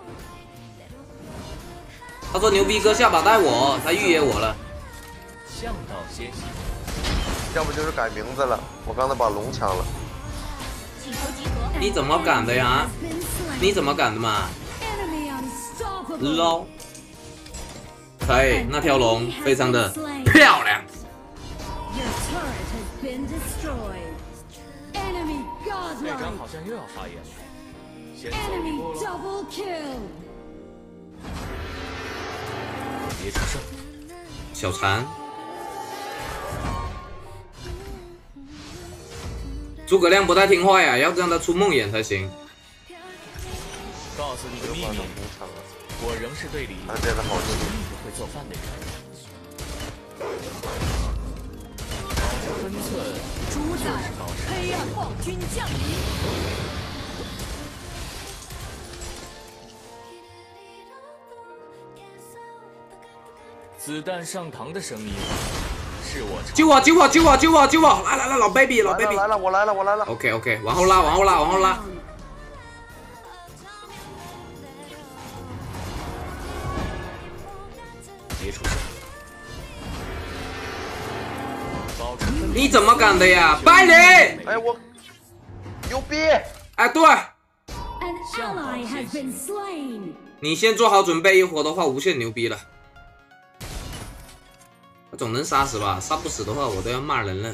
Speaker 3: 他说牛逼哥下把带我，他预约我了。
Speaker 14: 向导先行。
Speaker 12: 要不就是改名字了，我刚才把龙抢了。
Speaker 3: 你怎么敢的呀？你怎么敢的嘛？捞，可以，那条龙非常的漂亮。
Speaker 14: 队长好像又要发言了，先走一步喽。别出声。
Speaker 3: 小残。诸葛亮不太听话呀，要让他出梦魇才行。
Speaker 14: 告诉你个秘密，我仍是队里唯一不会做饭的人。保持分寸，
Speaker 4: 主宰黑暗暴君降临。
Speaker 14: 子弹上膛的声音。是我
Speaker 3: 救我救我救我救我救我！来来来，老 baby 老 baby
Speaker 12: 来了，我来了我来了。
Speaker 3: OK OK， 往后拉往后拉往后拉。
Speaker 14: 别出声！
Speaker 3: 你怎么敢的呀，百里！
Speaker 12: 哎我牛逼！
Speaker 3: 哎，对。你先做好准备，一会儿的话无限牛逼了。他总能杀死吧？杀不死的话，我都要骂人了。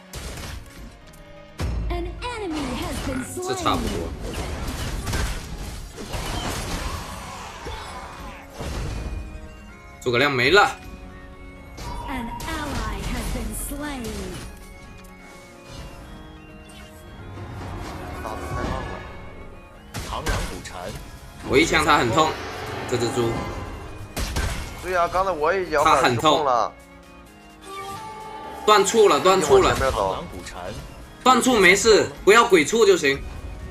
Speaker 3: 这差不多。诸葛亮没了。
Speaker 14: 螳螂捕蝉，
Speaker 3: 我一枪他很痛，这只猪。
Speaker 12: 对呀、啊，刚才我也摇
Speaker 3: 他很痛
Speaker 12: 了，
Speaker 3: 断触了，断触了。
Speaker 14: 螳螂捕蝉，
Speaker 3: 断触没事，不要鬼畜就行。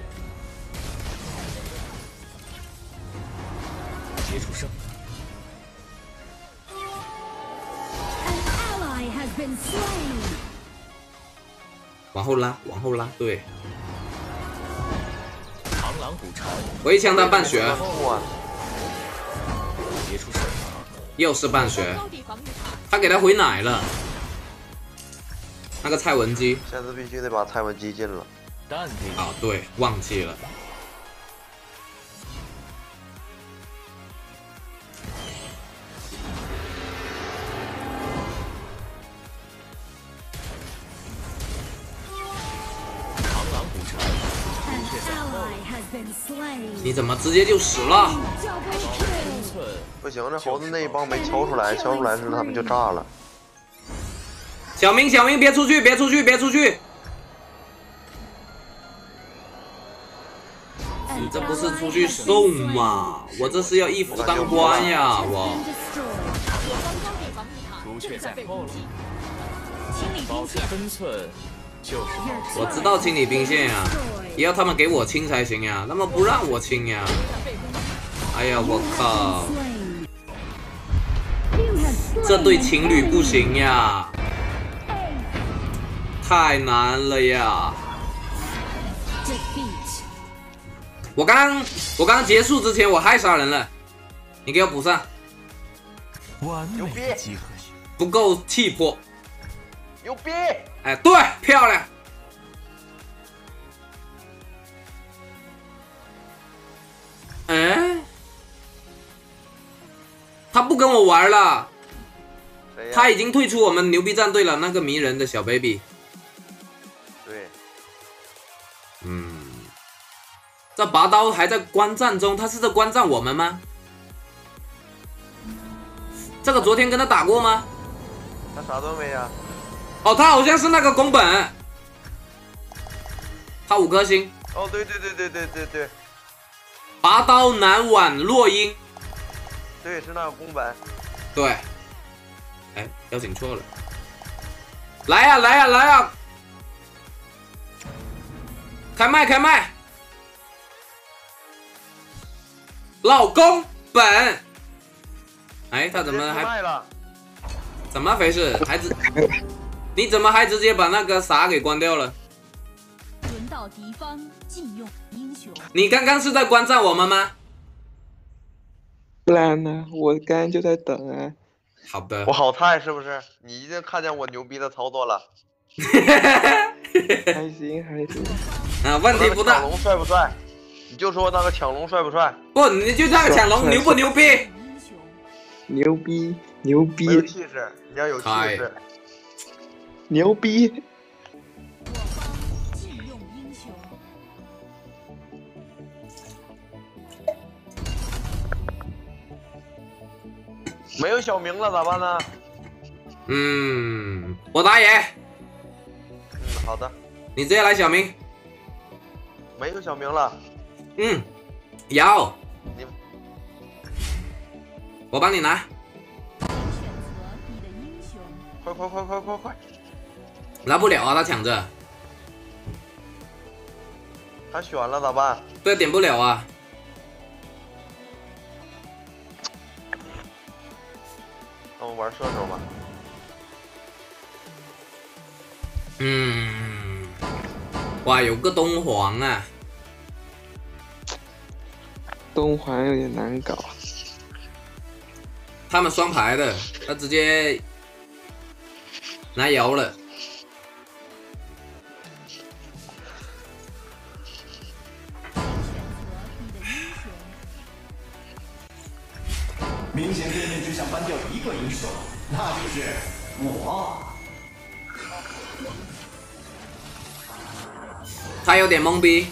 Speaker 14: 接触生。
Speaker 3: 往后拉，往后拉，对。
Speaker 14: 螳螂捕蝉，
Speaker 3: 我一枪他半血。
Speaker 14: 别出声。
Speaker 3: 又是半血，他给他回奶了。那个蔡文姬，
Speaker 12: 下次必须得把蔡文姬进了。
Speaker 14: 淡定。
Speaker 3: 啊，对，忘记了。你怎么直接就死了？
Speaker 12: 不行，这猴子那一帮没敲出来，敲出来时他们就炸了。
Speaker 3: 小明，小明，别出去，别出去，别出去！你这不是出去送吗？我这是要一夫当关呀！我。
Speaker 14: 朱雀在后了，保持分寸就是保持。
Speaker 3: 我知道清理兵线呀，也要他们给我清才行呀，他们不让我清呀。哎呀，我靠！这对情侣不行呀，太难了呀！我刚刚我刚刚结束之前我害杀人了，你给我补上。
Speaker 5: 完美的集合性，
Speaker 3: 不够气魄。
Speaker 12: 牛逼！
Speaker 3: 哎，对，漂亮。哎，他不跟我玩了，他已经退出我们牛逼战队了。那个迷人的小 baby。
Speaker 12: 对。
Speaker 3: 嗯。这拔刀还在观战中，他是在观战我们吗？这个昨天跟他打过吗？
Speaker 12: 他啥都没呀。
Speaker 3: 哦，他好像是那个宫本，他五颗星。
Speaker 12: 哦，对对对对对对对。
Speaker 3: 拔刀南宛落英。
Speaker 12: 对，是那个宫本。
Speaker 3: 对。哎，邀请错了。来呀来呀来呀！开麦开麦！老公本，哎，他怎么还怎么回事？还直，你怎么还直接把那个啥给关掉了？
Speaker 4: 轮到敌方禁用英雄。
Speaker 3: 你刚刚是在观战我们吗？
Speaker 15: 不然呢？我刚刚就在等啊。
Speaker 3: 好的。
Speaker 12: 我好菜是不是？你一定看见我牛逼的操作了。
Speaker 15: 还行还行。
Speaker 3: 啊，问题不大。
Speaker 12: 抢龙帅不帅？你就说那个抢龙帅不帅？
Speaker 3: 不，你就那个抢龙牛不牛逼？
Speaker 15: 牛逼牛逼！
Speaker 12: 有气势，你要有气势。
Speaker 15: 牛逼！
Speaker 4: 禁用英雄。
Speaker 12: 没有小明了咋办呢？
Speaker 3: 嗯，我打野。
Speaker 12: 嗯，好的。
Speaker 3: 你直接来小明。
Speaker 12: 没有小明了。
Speaker 3: 嗯，有。
Speaker 12: 你，
Speaker 3: 我帮你拿。
Speaker 12: 快快快快快快！
Speaker 3: 拿不了啊，他抢着。
Speaker 12: 他选了咋办？
Speaker 3: 对，点不了啊。
Speaker 12: 那我玩射手吧。
Speaker 3: 嗯，哇，有个东皇啊。
Speaker 15: 东皇有点难搞，
Speaker 3: 他们双排的，他直接拿摇了。
Speaker 5: 明显对面只想搬掉一个银手，那就是我。
Speaker 3: 他有点懵逼。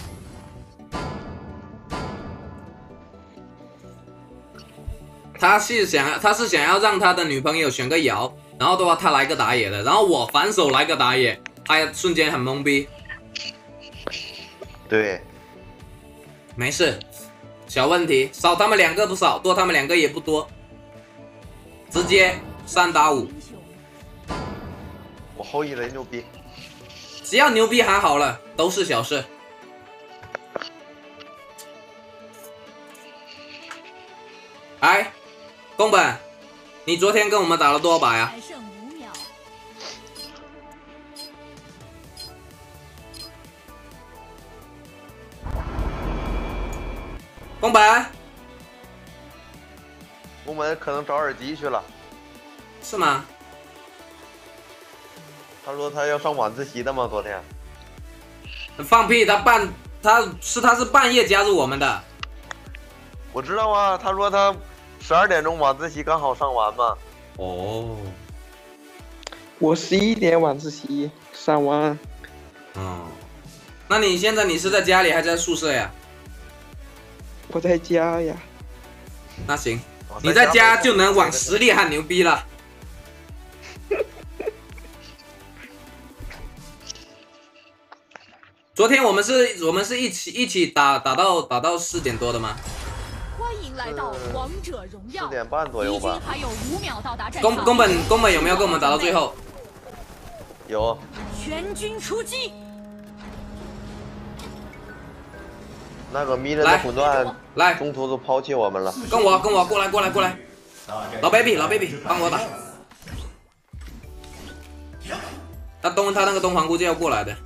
Speaker 3: 他是想，他是想要让他的女朋友选个瑶，然后的话他来个打野的，然后我反手来个打野，他瞬间很懵逼。
Speaker 12: 对，
Speaker 3: 没事，小问题，少他们两个不少，多他们两个也不多，直接三打五。
Speaker 12: 我后羿雷牛逼，
Speaker 3: 只要牛逼还好了，都是小事。哎，宫本，你昨天跟我们打了多少把呀？
Speaker 4: 还剩五秒。
Speaker 3: 宫本，
Speaker 12: 宫本可能找耳机去了，
Speaker 3: 是吗？
Speaker 12: 他说他要上晚自习的吗？昨天？
Speaker 3: 放屁！他半他是他是半夜加入我们的。
Speaker 12: 我知道啊，他说他十二点钟晚自习刚好上完嘛。
Speaker 3: 哦。
Speaker 15: 我十一点晚自习上完。
Speaker 3: 哦。那你现在你是在家里还是在宿舍呀？
Speaker 15: 我在家呀。
Speaker 3: 那行，你在家就能往实力喊牛逼了。昨天我们是，我们是一起一起打打到打到四点多的吗？
Speaker 4: 欢迎来到王者荣耀。
Speaker 12: 四点半左右吧。
Speaker 4: 还有五秒到达战
Speaker 3: 宫
Speaker 4: 场。
Speaker 3: 宫本宫本有没有跟我们打到最后？
Speaker 12: 有。
Speaker 4: 全军出击。
Speaker 12: 那个迷人的混乱
Speaker 3: 来，
Speaker 12: 中途都抛弃我们了。
Speaker 3: 跟我跟我过来过来过来，老 baby 老 baby 帮我打。他东他那个东皇估计要过来的。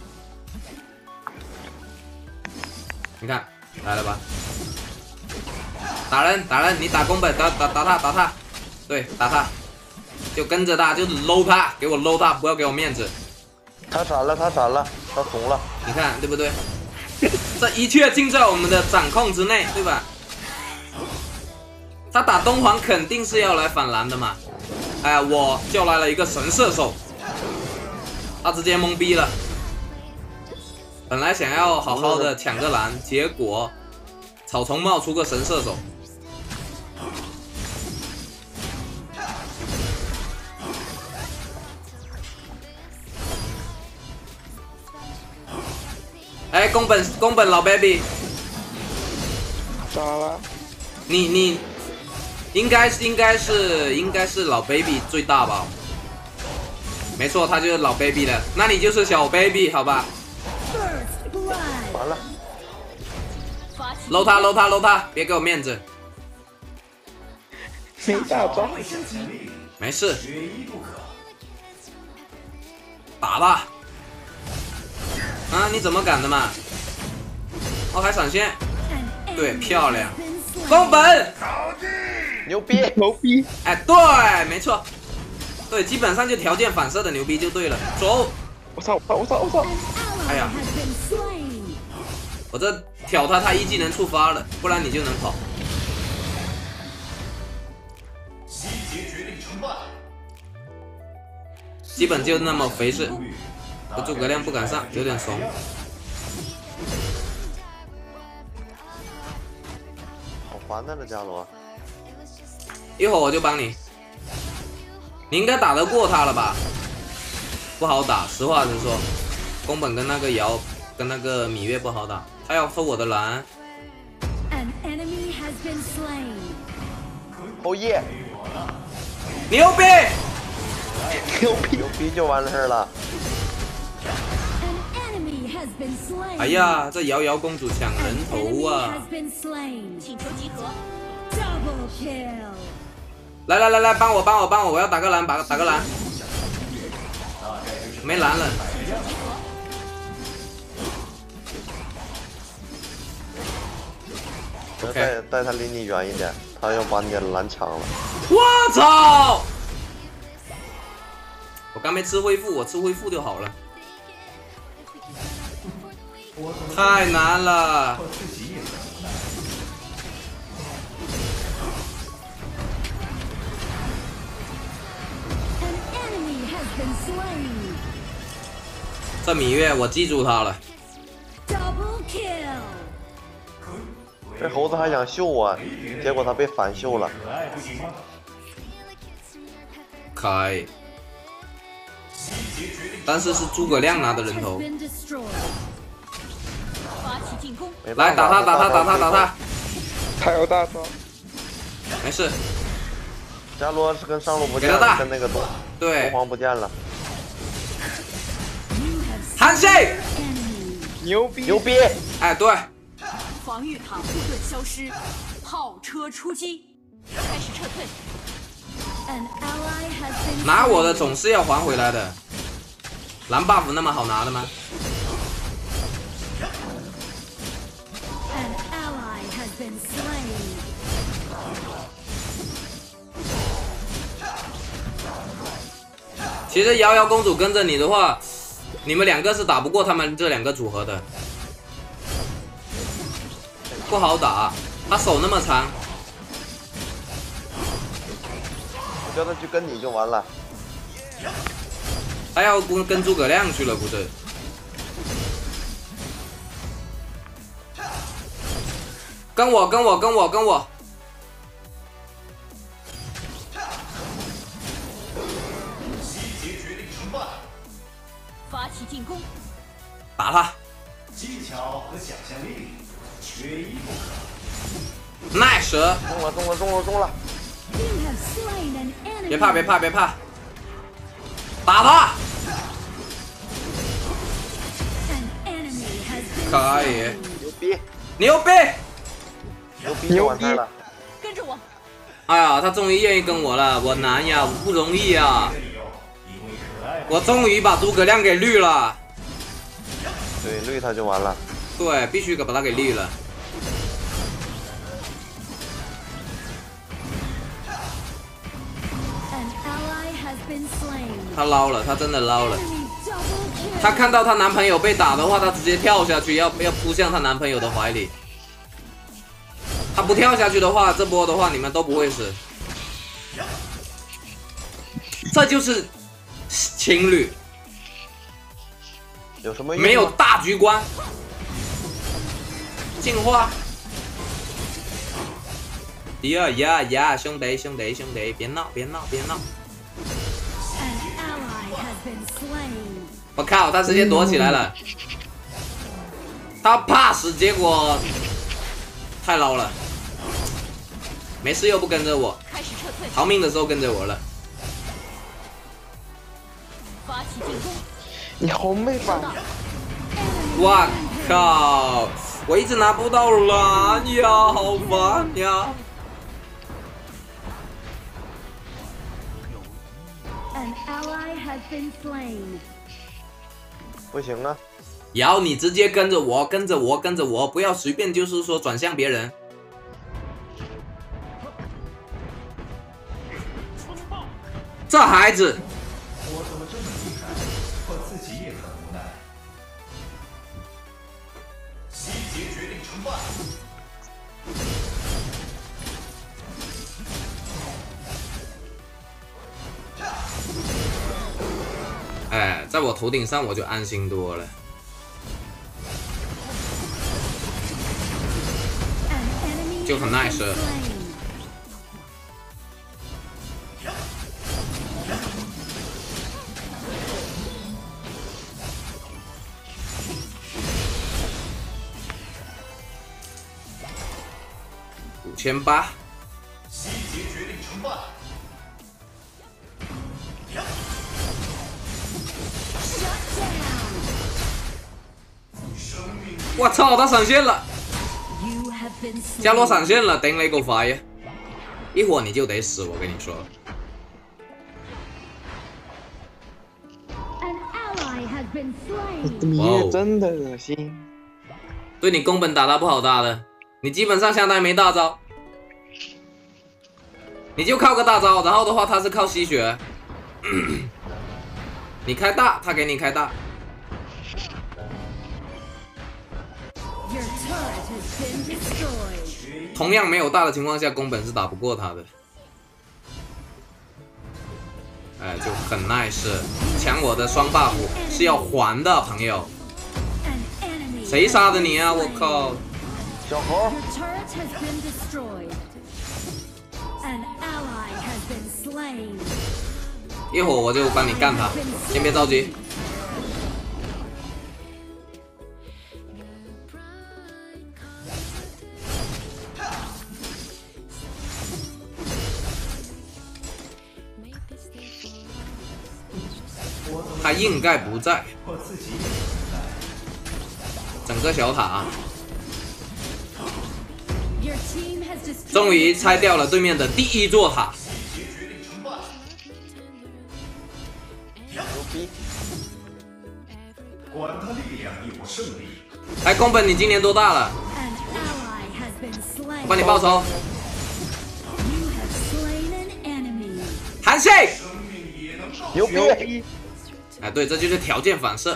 Speaker 3: 你看来了吧？打人打人，你打宫本，打打打他打他，对，打他，就跟着他，就是搂他，给我搂他，不要给我面子。
Speaker 12: 他闪了，他闪了，他怂了，
Speaker 3: 你看对不对？这一切尽在我们的掌控之内，对吧？他打东皇肯定是要来反蓝的嘛。哎，我叫来了一个神射手，他直接懵逼了。本来想要好好的抢个蓝，结果草丛冒出个神射手。哎，宫本宫本老 baby，
Speaker 15: 咋了？
Speaker 3: 你你应该是应该是应该是老 baby 最大吧？没错，他就是老 baby 的，那你就是小 baby 好吧？
Speaker 12: 完了，
Speaker 3: 搂他搂他搂他，别给我面子。
Speaker 15: 没打中。
Speaker 3: 没事，打吧。啊，你怎么敢的嘛？哦，还闪现，对，漂亮，宫本，
Speaker 12: 牛逼，
Speaker 15: 牛逼，
Speaker 3: 哎，对，没错，对，基本上就条件反射的牛逼就对了。走，
Speaker 15: 我操，我操，我操，我操！
Speaker 3: 哎呀，我这挑他，他一技能触发了，不然你就能跑。基本就那么回事。诸葛亮不敢上，有点怂。
Speaker 12: 好烦呐，这伽罗。
Speaker 3: 一会儿我就帮你。你应该打得过他了吧？不好打，实话实说，宫本跟那个瑶跟那个芈月不好打，他要偷我的蓝。
Speaker 12: 后羿，
Speaker 3: 牛逼！
Speaker 12: 牛逼！牛逼就完事儿了。
Speaker 3: 哎呀，这瑶瑶公主抢人头啊！
Speaker 4: 请求集合。
Speaker 3: 来来来来，帮我帮我帮我，我要打个蓝，打打个蓝。没蓝了。
Speaker 12: 带带他离你远一点，他要把你的蓝抢了。
Speaker 3: 我操！我刚没吃恢复，我吃恢复就好了。太难了。
Speaker 10: been slain.
Speaker 3: 这芈月我记住他了。
Speaker 10: Double kill.
Speaker 12: 这猴子还想秀我，结果他被反秀了。
Speaker 3: 开。但是是诸葛亮拿的人头。来打他打他打他打他！
Speaker 15: 他有大招。
Speaker 3: 没事。
Speaker 12: 伽罗是跟上路不见了，跟那个东
Speaker 3: 对
Speaker 12: 东皇不见了。
Speaker 3: 韩信，
Speaker 15: 牛逼
Speaker 12: 牛逼！
Speaker 3: 哎，对。
Speaker 4: 防御塔护盾消失，炮车出击，开始撤退。
Speaker 3: 拿我的总是要还回来的，蓝 buff 那么好拿的吗？其实瑶瑶公主跟着你的话，你们两个是打不过他们这两个组合的。 不好打，他手那么长。
Speaker 12: 我叫他去跟你就完了。
Speaker 3: 他要跟跟诸葛亮去了，不是？跟我，跟我，跟我，跟我。
Speaker 4: 发起进攻，
Speaker 3: 打他。
Speaker 5: 技巧和想象力。 缺一不可。
Speaker 3: 奈蛇，
Speaker 12: 中了，中了，中了，中了！
Speaker 3: 别怕，别怕，别怕，打他！可以，
Speaker 12: 牛逼，
Speaker 3: 牛逼，
Speaker 12: 牛逼，牛逼！
Speaker 4: 跟着我。
Speaker 3: 哎呀，他终于愿意跟我了，我难呀，我不容易呀！我终于把诸葛亮给绿了。
Speaker 12: 对，绿他就完了。
Speaker 3: 对，必须给把他给绿了。 他捞了，他真的捞了。她看到她男朋友被打的话，她直接跳下去，要要扑向她男朋友的怀里。她不跳下去的话，这波的话你们都不会死。这就是情侣，
Speaker 12: 有什么用？
Speaker 3: 没有大局观。进化。第二呀呀，兄弟兄弟兄弟，别闹别闹别闹！我靠，他直接躲起来了。他怕死，结果太捞了。没事又不跟着我，逃命的时候跟着我了。
Speaker 4: 发起进攻！
Speaker 15: 你红妹吧！
Speaker 3: 我靠！我一直拿不到蓝呀，好烦呀！
Speaker 10: An ally has been slain.
Speaker 12: 不行啊！
Speaker 3: 瑶，你直接跟着我，跟着我，跟着我，不要随便就是说转向别人。这孩子，
Speaker 5: 我怎么这么厉害？我自己也很无奈。细节决定成败。
Speaker 3: 哎，在我头顶上我就安心多了。就很 nice。五千八。
Speaker 5: 细节决定成败。
Speaker 3: 我操，他闪现了！伽罗闪现了，顶你个肺呀！一会儿你就得死，我跟你说。
Speaker 15: 芈月真的恶心。
Speaker 3: 对你宫本打他不好打的，你基本上相当于没大招，你就靠个大招，然后的话他是靠吸血，你开大，他给你开大。 同样没有大的情况下，宫本是打不过他的。 哎，就很 nice。抢我的双 buff 是要还的，朋友。谁杀的你啊？我靠！
Speaker 12: 小猴。
Speaker 3: 一会儿我就帮你干他，先别着急。他应该不在。整个小塔，终于拆掉了对面的第一座塔。
Speaker 12: 牛逼！
Speaker 5: 管他力量有胜利。
Speaker 3: 哎，宫本，你今年多大了？我帮你报仇。韩信，
Speaker 12: 牛逼！
Speaker 3: 哎，对，这就是条件反射。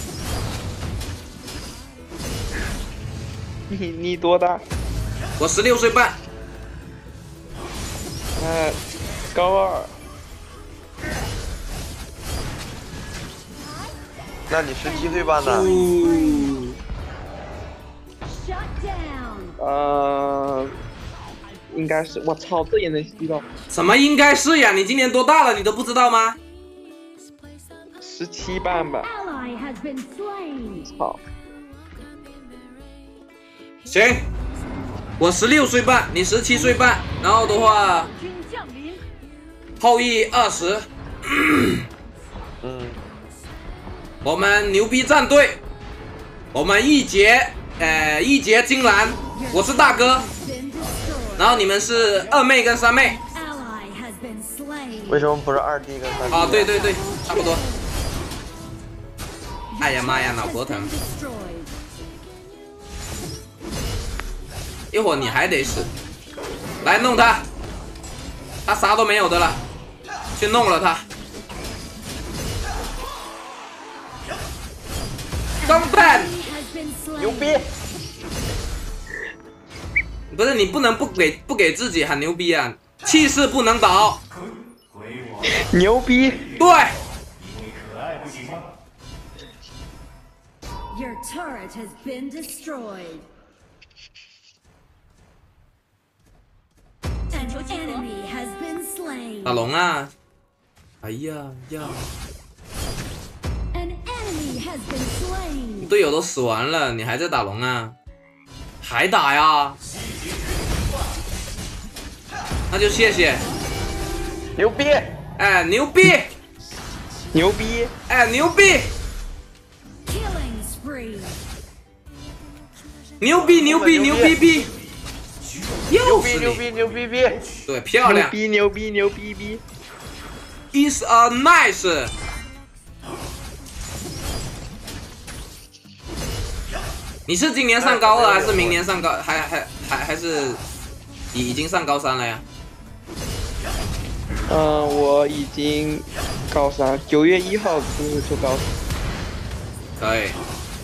Speaker 15: 你你多大？
Speaker 3: 我十六岁半。
Speaker 15: 呃，高二。
Speaker 12: 那你十七岁半呢？
Speaker 15: 呃，应该是。我操，这也能吸到？
Speaker 3: 什么应该是呀？你今年多大了？你都不知道吗？
Speaker 15: 十七半吧。操。
Speaker 3: 行，我十六岁半，你十七岁半，然后的话，后羿二十。
Speaker 12: 嗯。
Speaker 3: 我们牛逼战队，我们一劫，呃，一劫金兰，我是大哥，然后你们是二妹跟三妹。
Speaker 12: 为什么不是二弟跟三弟？
Speaker 3: 啊，对对对，差不多。哎呀妈呀，脑壳疼！一会儿你还得死，来弄他，他啥都没有的了，去弄了他。根本
Speaker 12: 牛逼！
Speaker 3: 不是你不能不给不给自己喊牛逼啊，气势不能倒。
Speaker 15: 牛逼！
Speaker 3: 对。
Speaker 10: Your turret has been destroyed. An enemy has been slain.
Speaker 3: 打龙啊！哎呀呀！
Speaker 10: An enemy has been slain.
Speaker 3: 队友都死完了，你还在打龙啊？还打呀？那就谢谢。
Speaker 12: 牛逼！
Speaker 3: 哎，牛逼！
Speaker 15: 牛逼！
Speaker 3: 哎，牛逼！
Speaker 10: Killing spree.
Speaker 3: 牛逼牛逼牛逼逼！又是
Speaker 12: 牛逼牛逼逼！
Speaker 3: 对，漂亮！
Speaker 15: 牛逼牛逼牛逼逼
Speaker 3: ！Is a nice。你是今年上高二还是明年上高？还还还还是已已经上高三了呀？
Speaker 15: 嗯、呃，我已经高三，九月一号就就高三。
Speaker 3: 可以。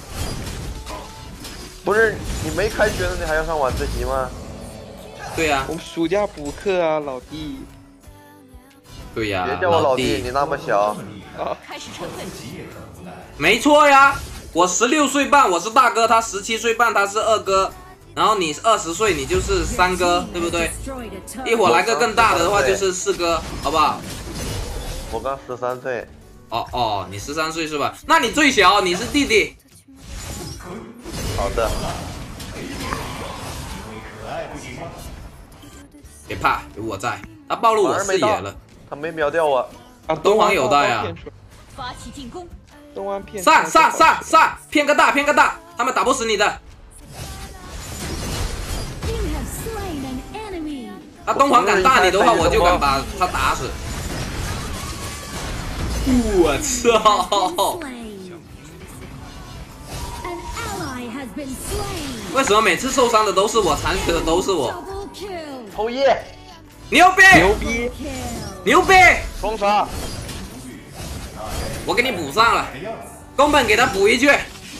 Speaker 12: 不是你没开学呢，你还要上晚自习吗？
Speaker 3: 对呀、啊。
Speaker 15: 我们暑假补课啊，老弟。
Speaker 3: 对呀、啊。
Speaker 12: 别叫我老弟，你那么小。
Speaker 15: 啊。
Speaker 4: 开始成分。
Speaker 3: 没错呀。 我十六岁半，我是大哥，他十七岁半，他是二哥，然后你二十岁，你就是三哥，对不对？一会儿来个更大的的话就是四哥，好不好？
Speaker 12: 我刚十三岁。
Speaker 3: 哦哦，你十三岁是吧？那你最小，你是弟弟。
Speaker 12: 好的。
Speaker 3: 别怕，有我在。他暴露我视野了。
Speaker 12: 他没秒掉我。
Speaker 15: 啊，
Speaker 3: 东皇有带啊。
Speaker 4: 发起进攻。
Speaker 3: 上上上上，骗个大骗个大，他们打不死你的。他东皇敢大你的话，我就敢把他打死。我操！为什么每次受伤的都是我，残血的都是我？
Speaker 12: 后羿，
Speaker 3: 牛逼！
Speaker 15: 牛逼！
Speaker 3: 牛逼！
Speaker 12: 双杀！
Speaker 3: 我给你补上了，宫本给他补一句。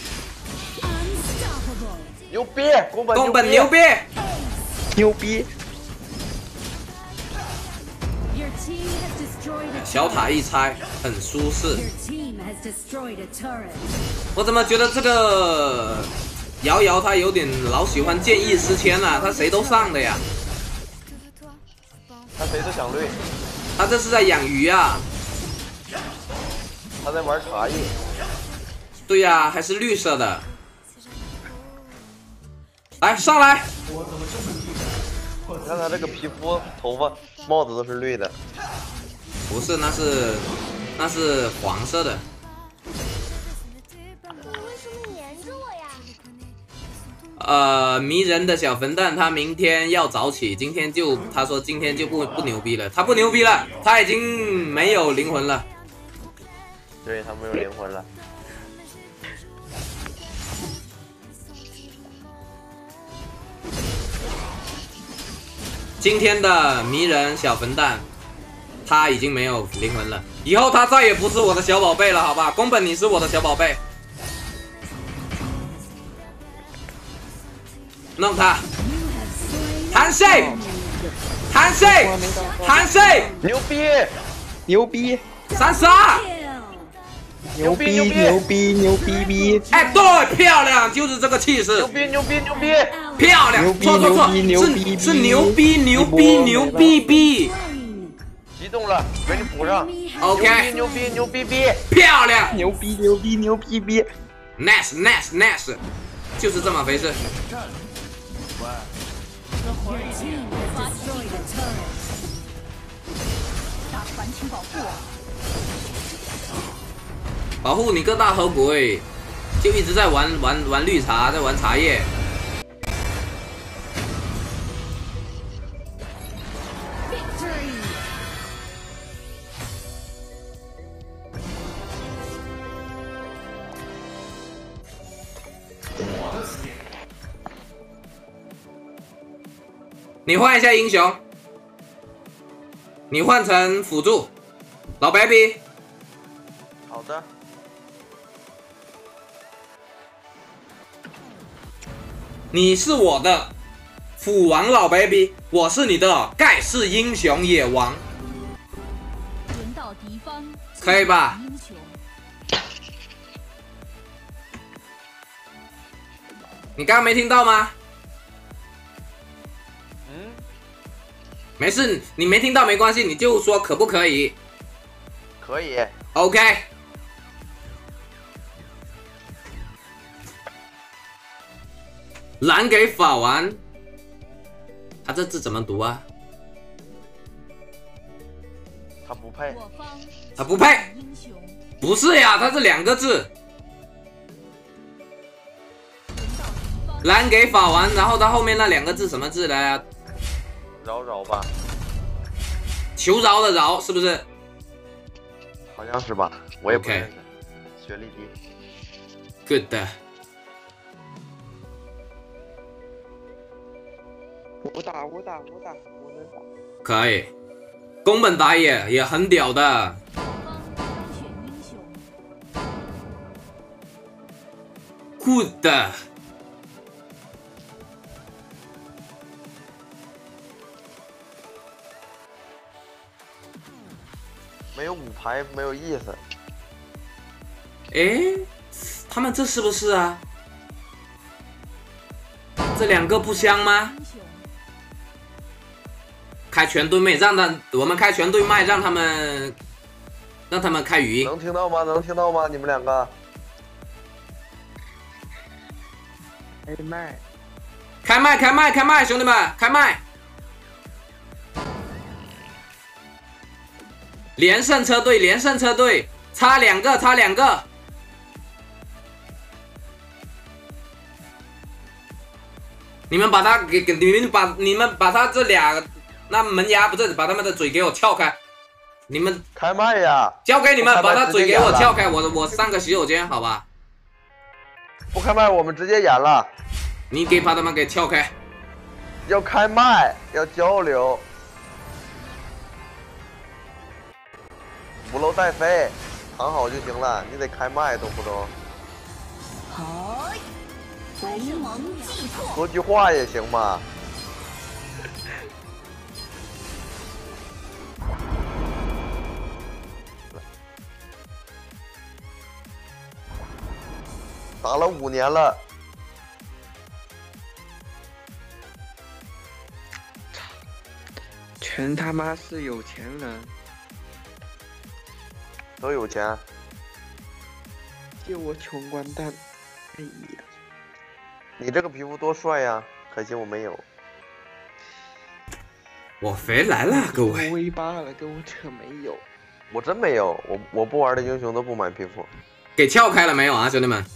Speaker 12: 牛逼，宫本
Speaker 3: 宫本牛逼，
Speaker 15: 牛逼。
Speaker 3: 小塔一拆很舒适。
Speaker 10: Your team has destroyed a turret.
Speaker 3: 我怎么觉得这个瑶瑶她有点老喜欢见异思迁啊？她谁都上的呀？
Speaker 12: 他谁都想绿，
Speaker 3: 她这是在养鱼啊？
Speaker 12: 他在玩茶叶。
Speaker 3: 对呀、啊，还是绿色的。来上来！
Speaker 12: 你看他这个皮肤、头发、帽子都是绿的。
Speaker 3: 不是，那是那是黄色的。 呃，迷人的小笨蛋，他明天要早起，今天就他说今天就不不牛逼了，他不牛逼了，他已经没有灵魂了。
Speaker 12: 对他没有灵魂了。
Speaker 3: 今天的迷人小笨蛋，他已经没有灵魂了，以后他再也不是我的小宝贝了，好吧？宫本，你是我的小宝贝。 弄他，韩信，韩信，韩信，
Speaker 12: 牛逼，
Speaker 15: 牛逼，
Speaker 3: 三杀，
Speaker 15: 牛逼，牛逼，牛逼逼！
Speaker 3: 哎，对，漂亮，就是这个气势，
Speaker 12: 牛逼，牛逼，牛逼，
Speaker 3: 漂亮，错错错，是是牛逼，牛逼，牛逼逼，
Speaker 12: 激动了，给你补上
Speaker 3: ，OK，
Speaker 12: 牛逼，牛逼，牛逼，
Speaker 3: 漂亮，
Speaker 15: 牛逼，牛逼，牛逼逼
Speaker 3: ，nice nice nice， 就是这么回事。
Speaker 10: Your team has destroyed a turret.
Speaker 4: 大船请保护我！
Speaker 3: 保护你个大头鬼！就一直在玩玩玩绿茶，在玩茶叶。你换一下英雄，你换成辅助，老 baby。
Speaker 12: 好的。
Speaker 3: 你是我的辅王老 baby， 我是你的盖世英雄野王，
Speaker 4: 轮到敌方，
Speaker 3: 可以吧？你刚刚没听到吗？ 没事，你没听到没关系，你就说可不可以？
Speaker 12: 可以。
Speaker 3: OK。蓝给法王，他这字怎么读啊？
Speaker 12: 他不配。
Speaker 3: 他不配。不是呀，他是两个字。蓝给法王，然后他后面那两个字什么字来啊？
Speaker 12: 饶饶吧，
Speaker 3: 求饶的饶是不是？
Speaker 12: 好像是吧，我也不认识。学历低。
Speaker 3: Good 的。
Speaker 15: 我打我打我打我能打。
Speaker 3: 可以，宫本打野也很屌的。Good 的。
Speaker 12: 没有五排没有意思。
Speaker 3: 哎，他们这是不是啊？这两个不香吗？开全对麦，让他我们开全对麦，让他们让他们开语音。
Speaker 12: 能听到吗？能听到吗？你们两个？
Speaker 15: 开麦，
Speaker 3: 开麦，开麦，开麦，兄弟们，开麦！ 连胜车队，连胜车队，差两个，差两个。你们把他给给你们把你们把他这俩那门牙不是把他们的嘴给我撬开，你们
Speaker 12: 开麦呀！
Speaker 3: 交给你们，把他嘴给我撬开，我我上个洗手间，好吧？
Speaker 12: 不开麦，我们直接演了。
Speaker 3: 你给把他们给撬开。
Speaker 12: 要开麦，要交流。 无楼带飞，躺好就行了，你得开麦，懂不懂？
Speaker 4: 好，同盟击破。
Speaker 12: 说句话也行嘛。 打了五年了。
Speaker 15: 全他妈是有钱人，
Speaker 12: 都有钱，
Speaker 15: 就我穷光蛋。哎呀，
Speaker 12: 你这个皮肤多帅呀！可惜我没有。
Speaker 3: 我回来了，各位。
Speaker 15: 微八了，跟我扯没有。
Speaker 12: 我真没有，我我不玩的英雄都不买皮肤。
Speaker 3: 给撬开了没有啊，兄弟们？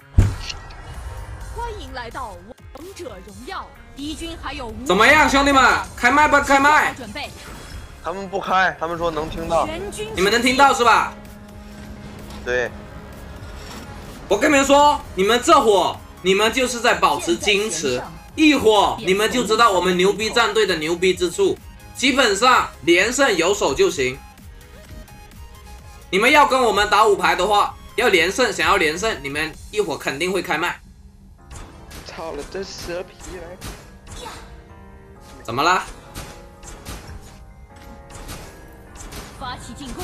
Speaker 4: 欢迎来到王者荣耀，敌军还有
Speaker 3: 怎么样，兄弟们？开麦吧，开麦！
Speaker 4: 准备。
Speaker 12: 他们不开，他们说能听到。
Speaker 3: 你们能听到是吧？
Speaker 12: 对。
Speaker 3: 我跟你们说，你们这会你们就是在保持矜持，一会儿你们就知道我们牛逼战队的牛逼之处。基本上连胜有手就行。你们要跟我们打五排的话，要连胜，想要连胜，你们一会儿肯定会开麦。
Speaker 15: 操了，这蛇皮来！
Speaker 3: 怎么了？
Speaker 4: 发起进攻！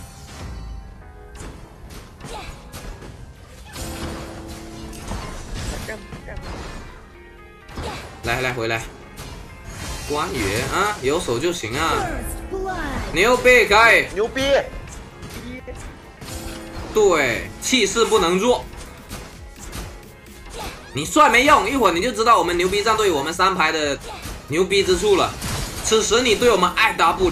Speaker 3: 来来回来，关羽啊，有手就行啊！牛逼，可以！
Speaker 12: 牛逼！
Speaker 3: 对，气势不能弱。你帅没用，一会儿你就知道我们牛逼战队我们三排的牛逼之处了。此时你对我们爱答不理。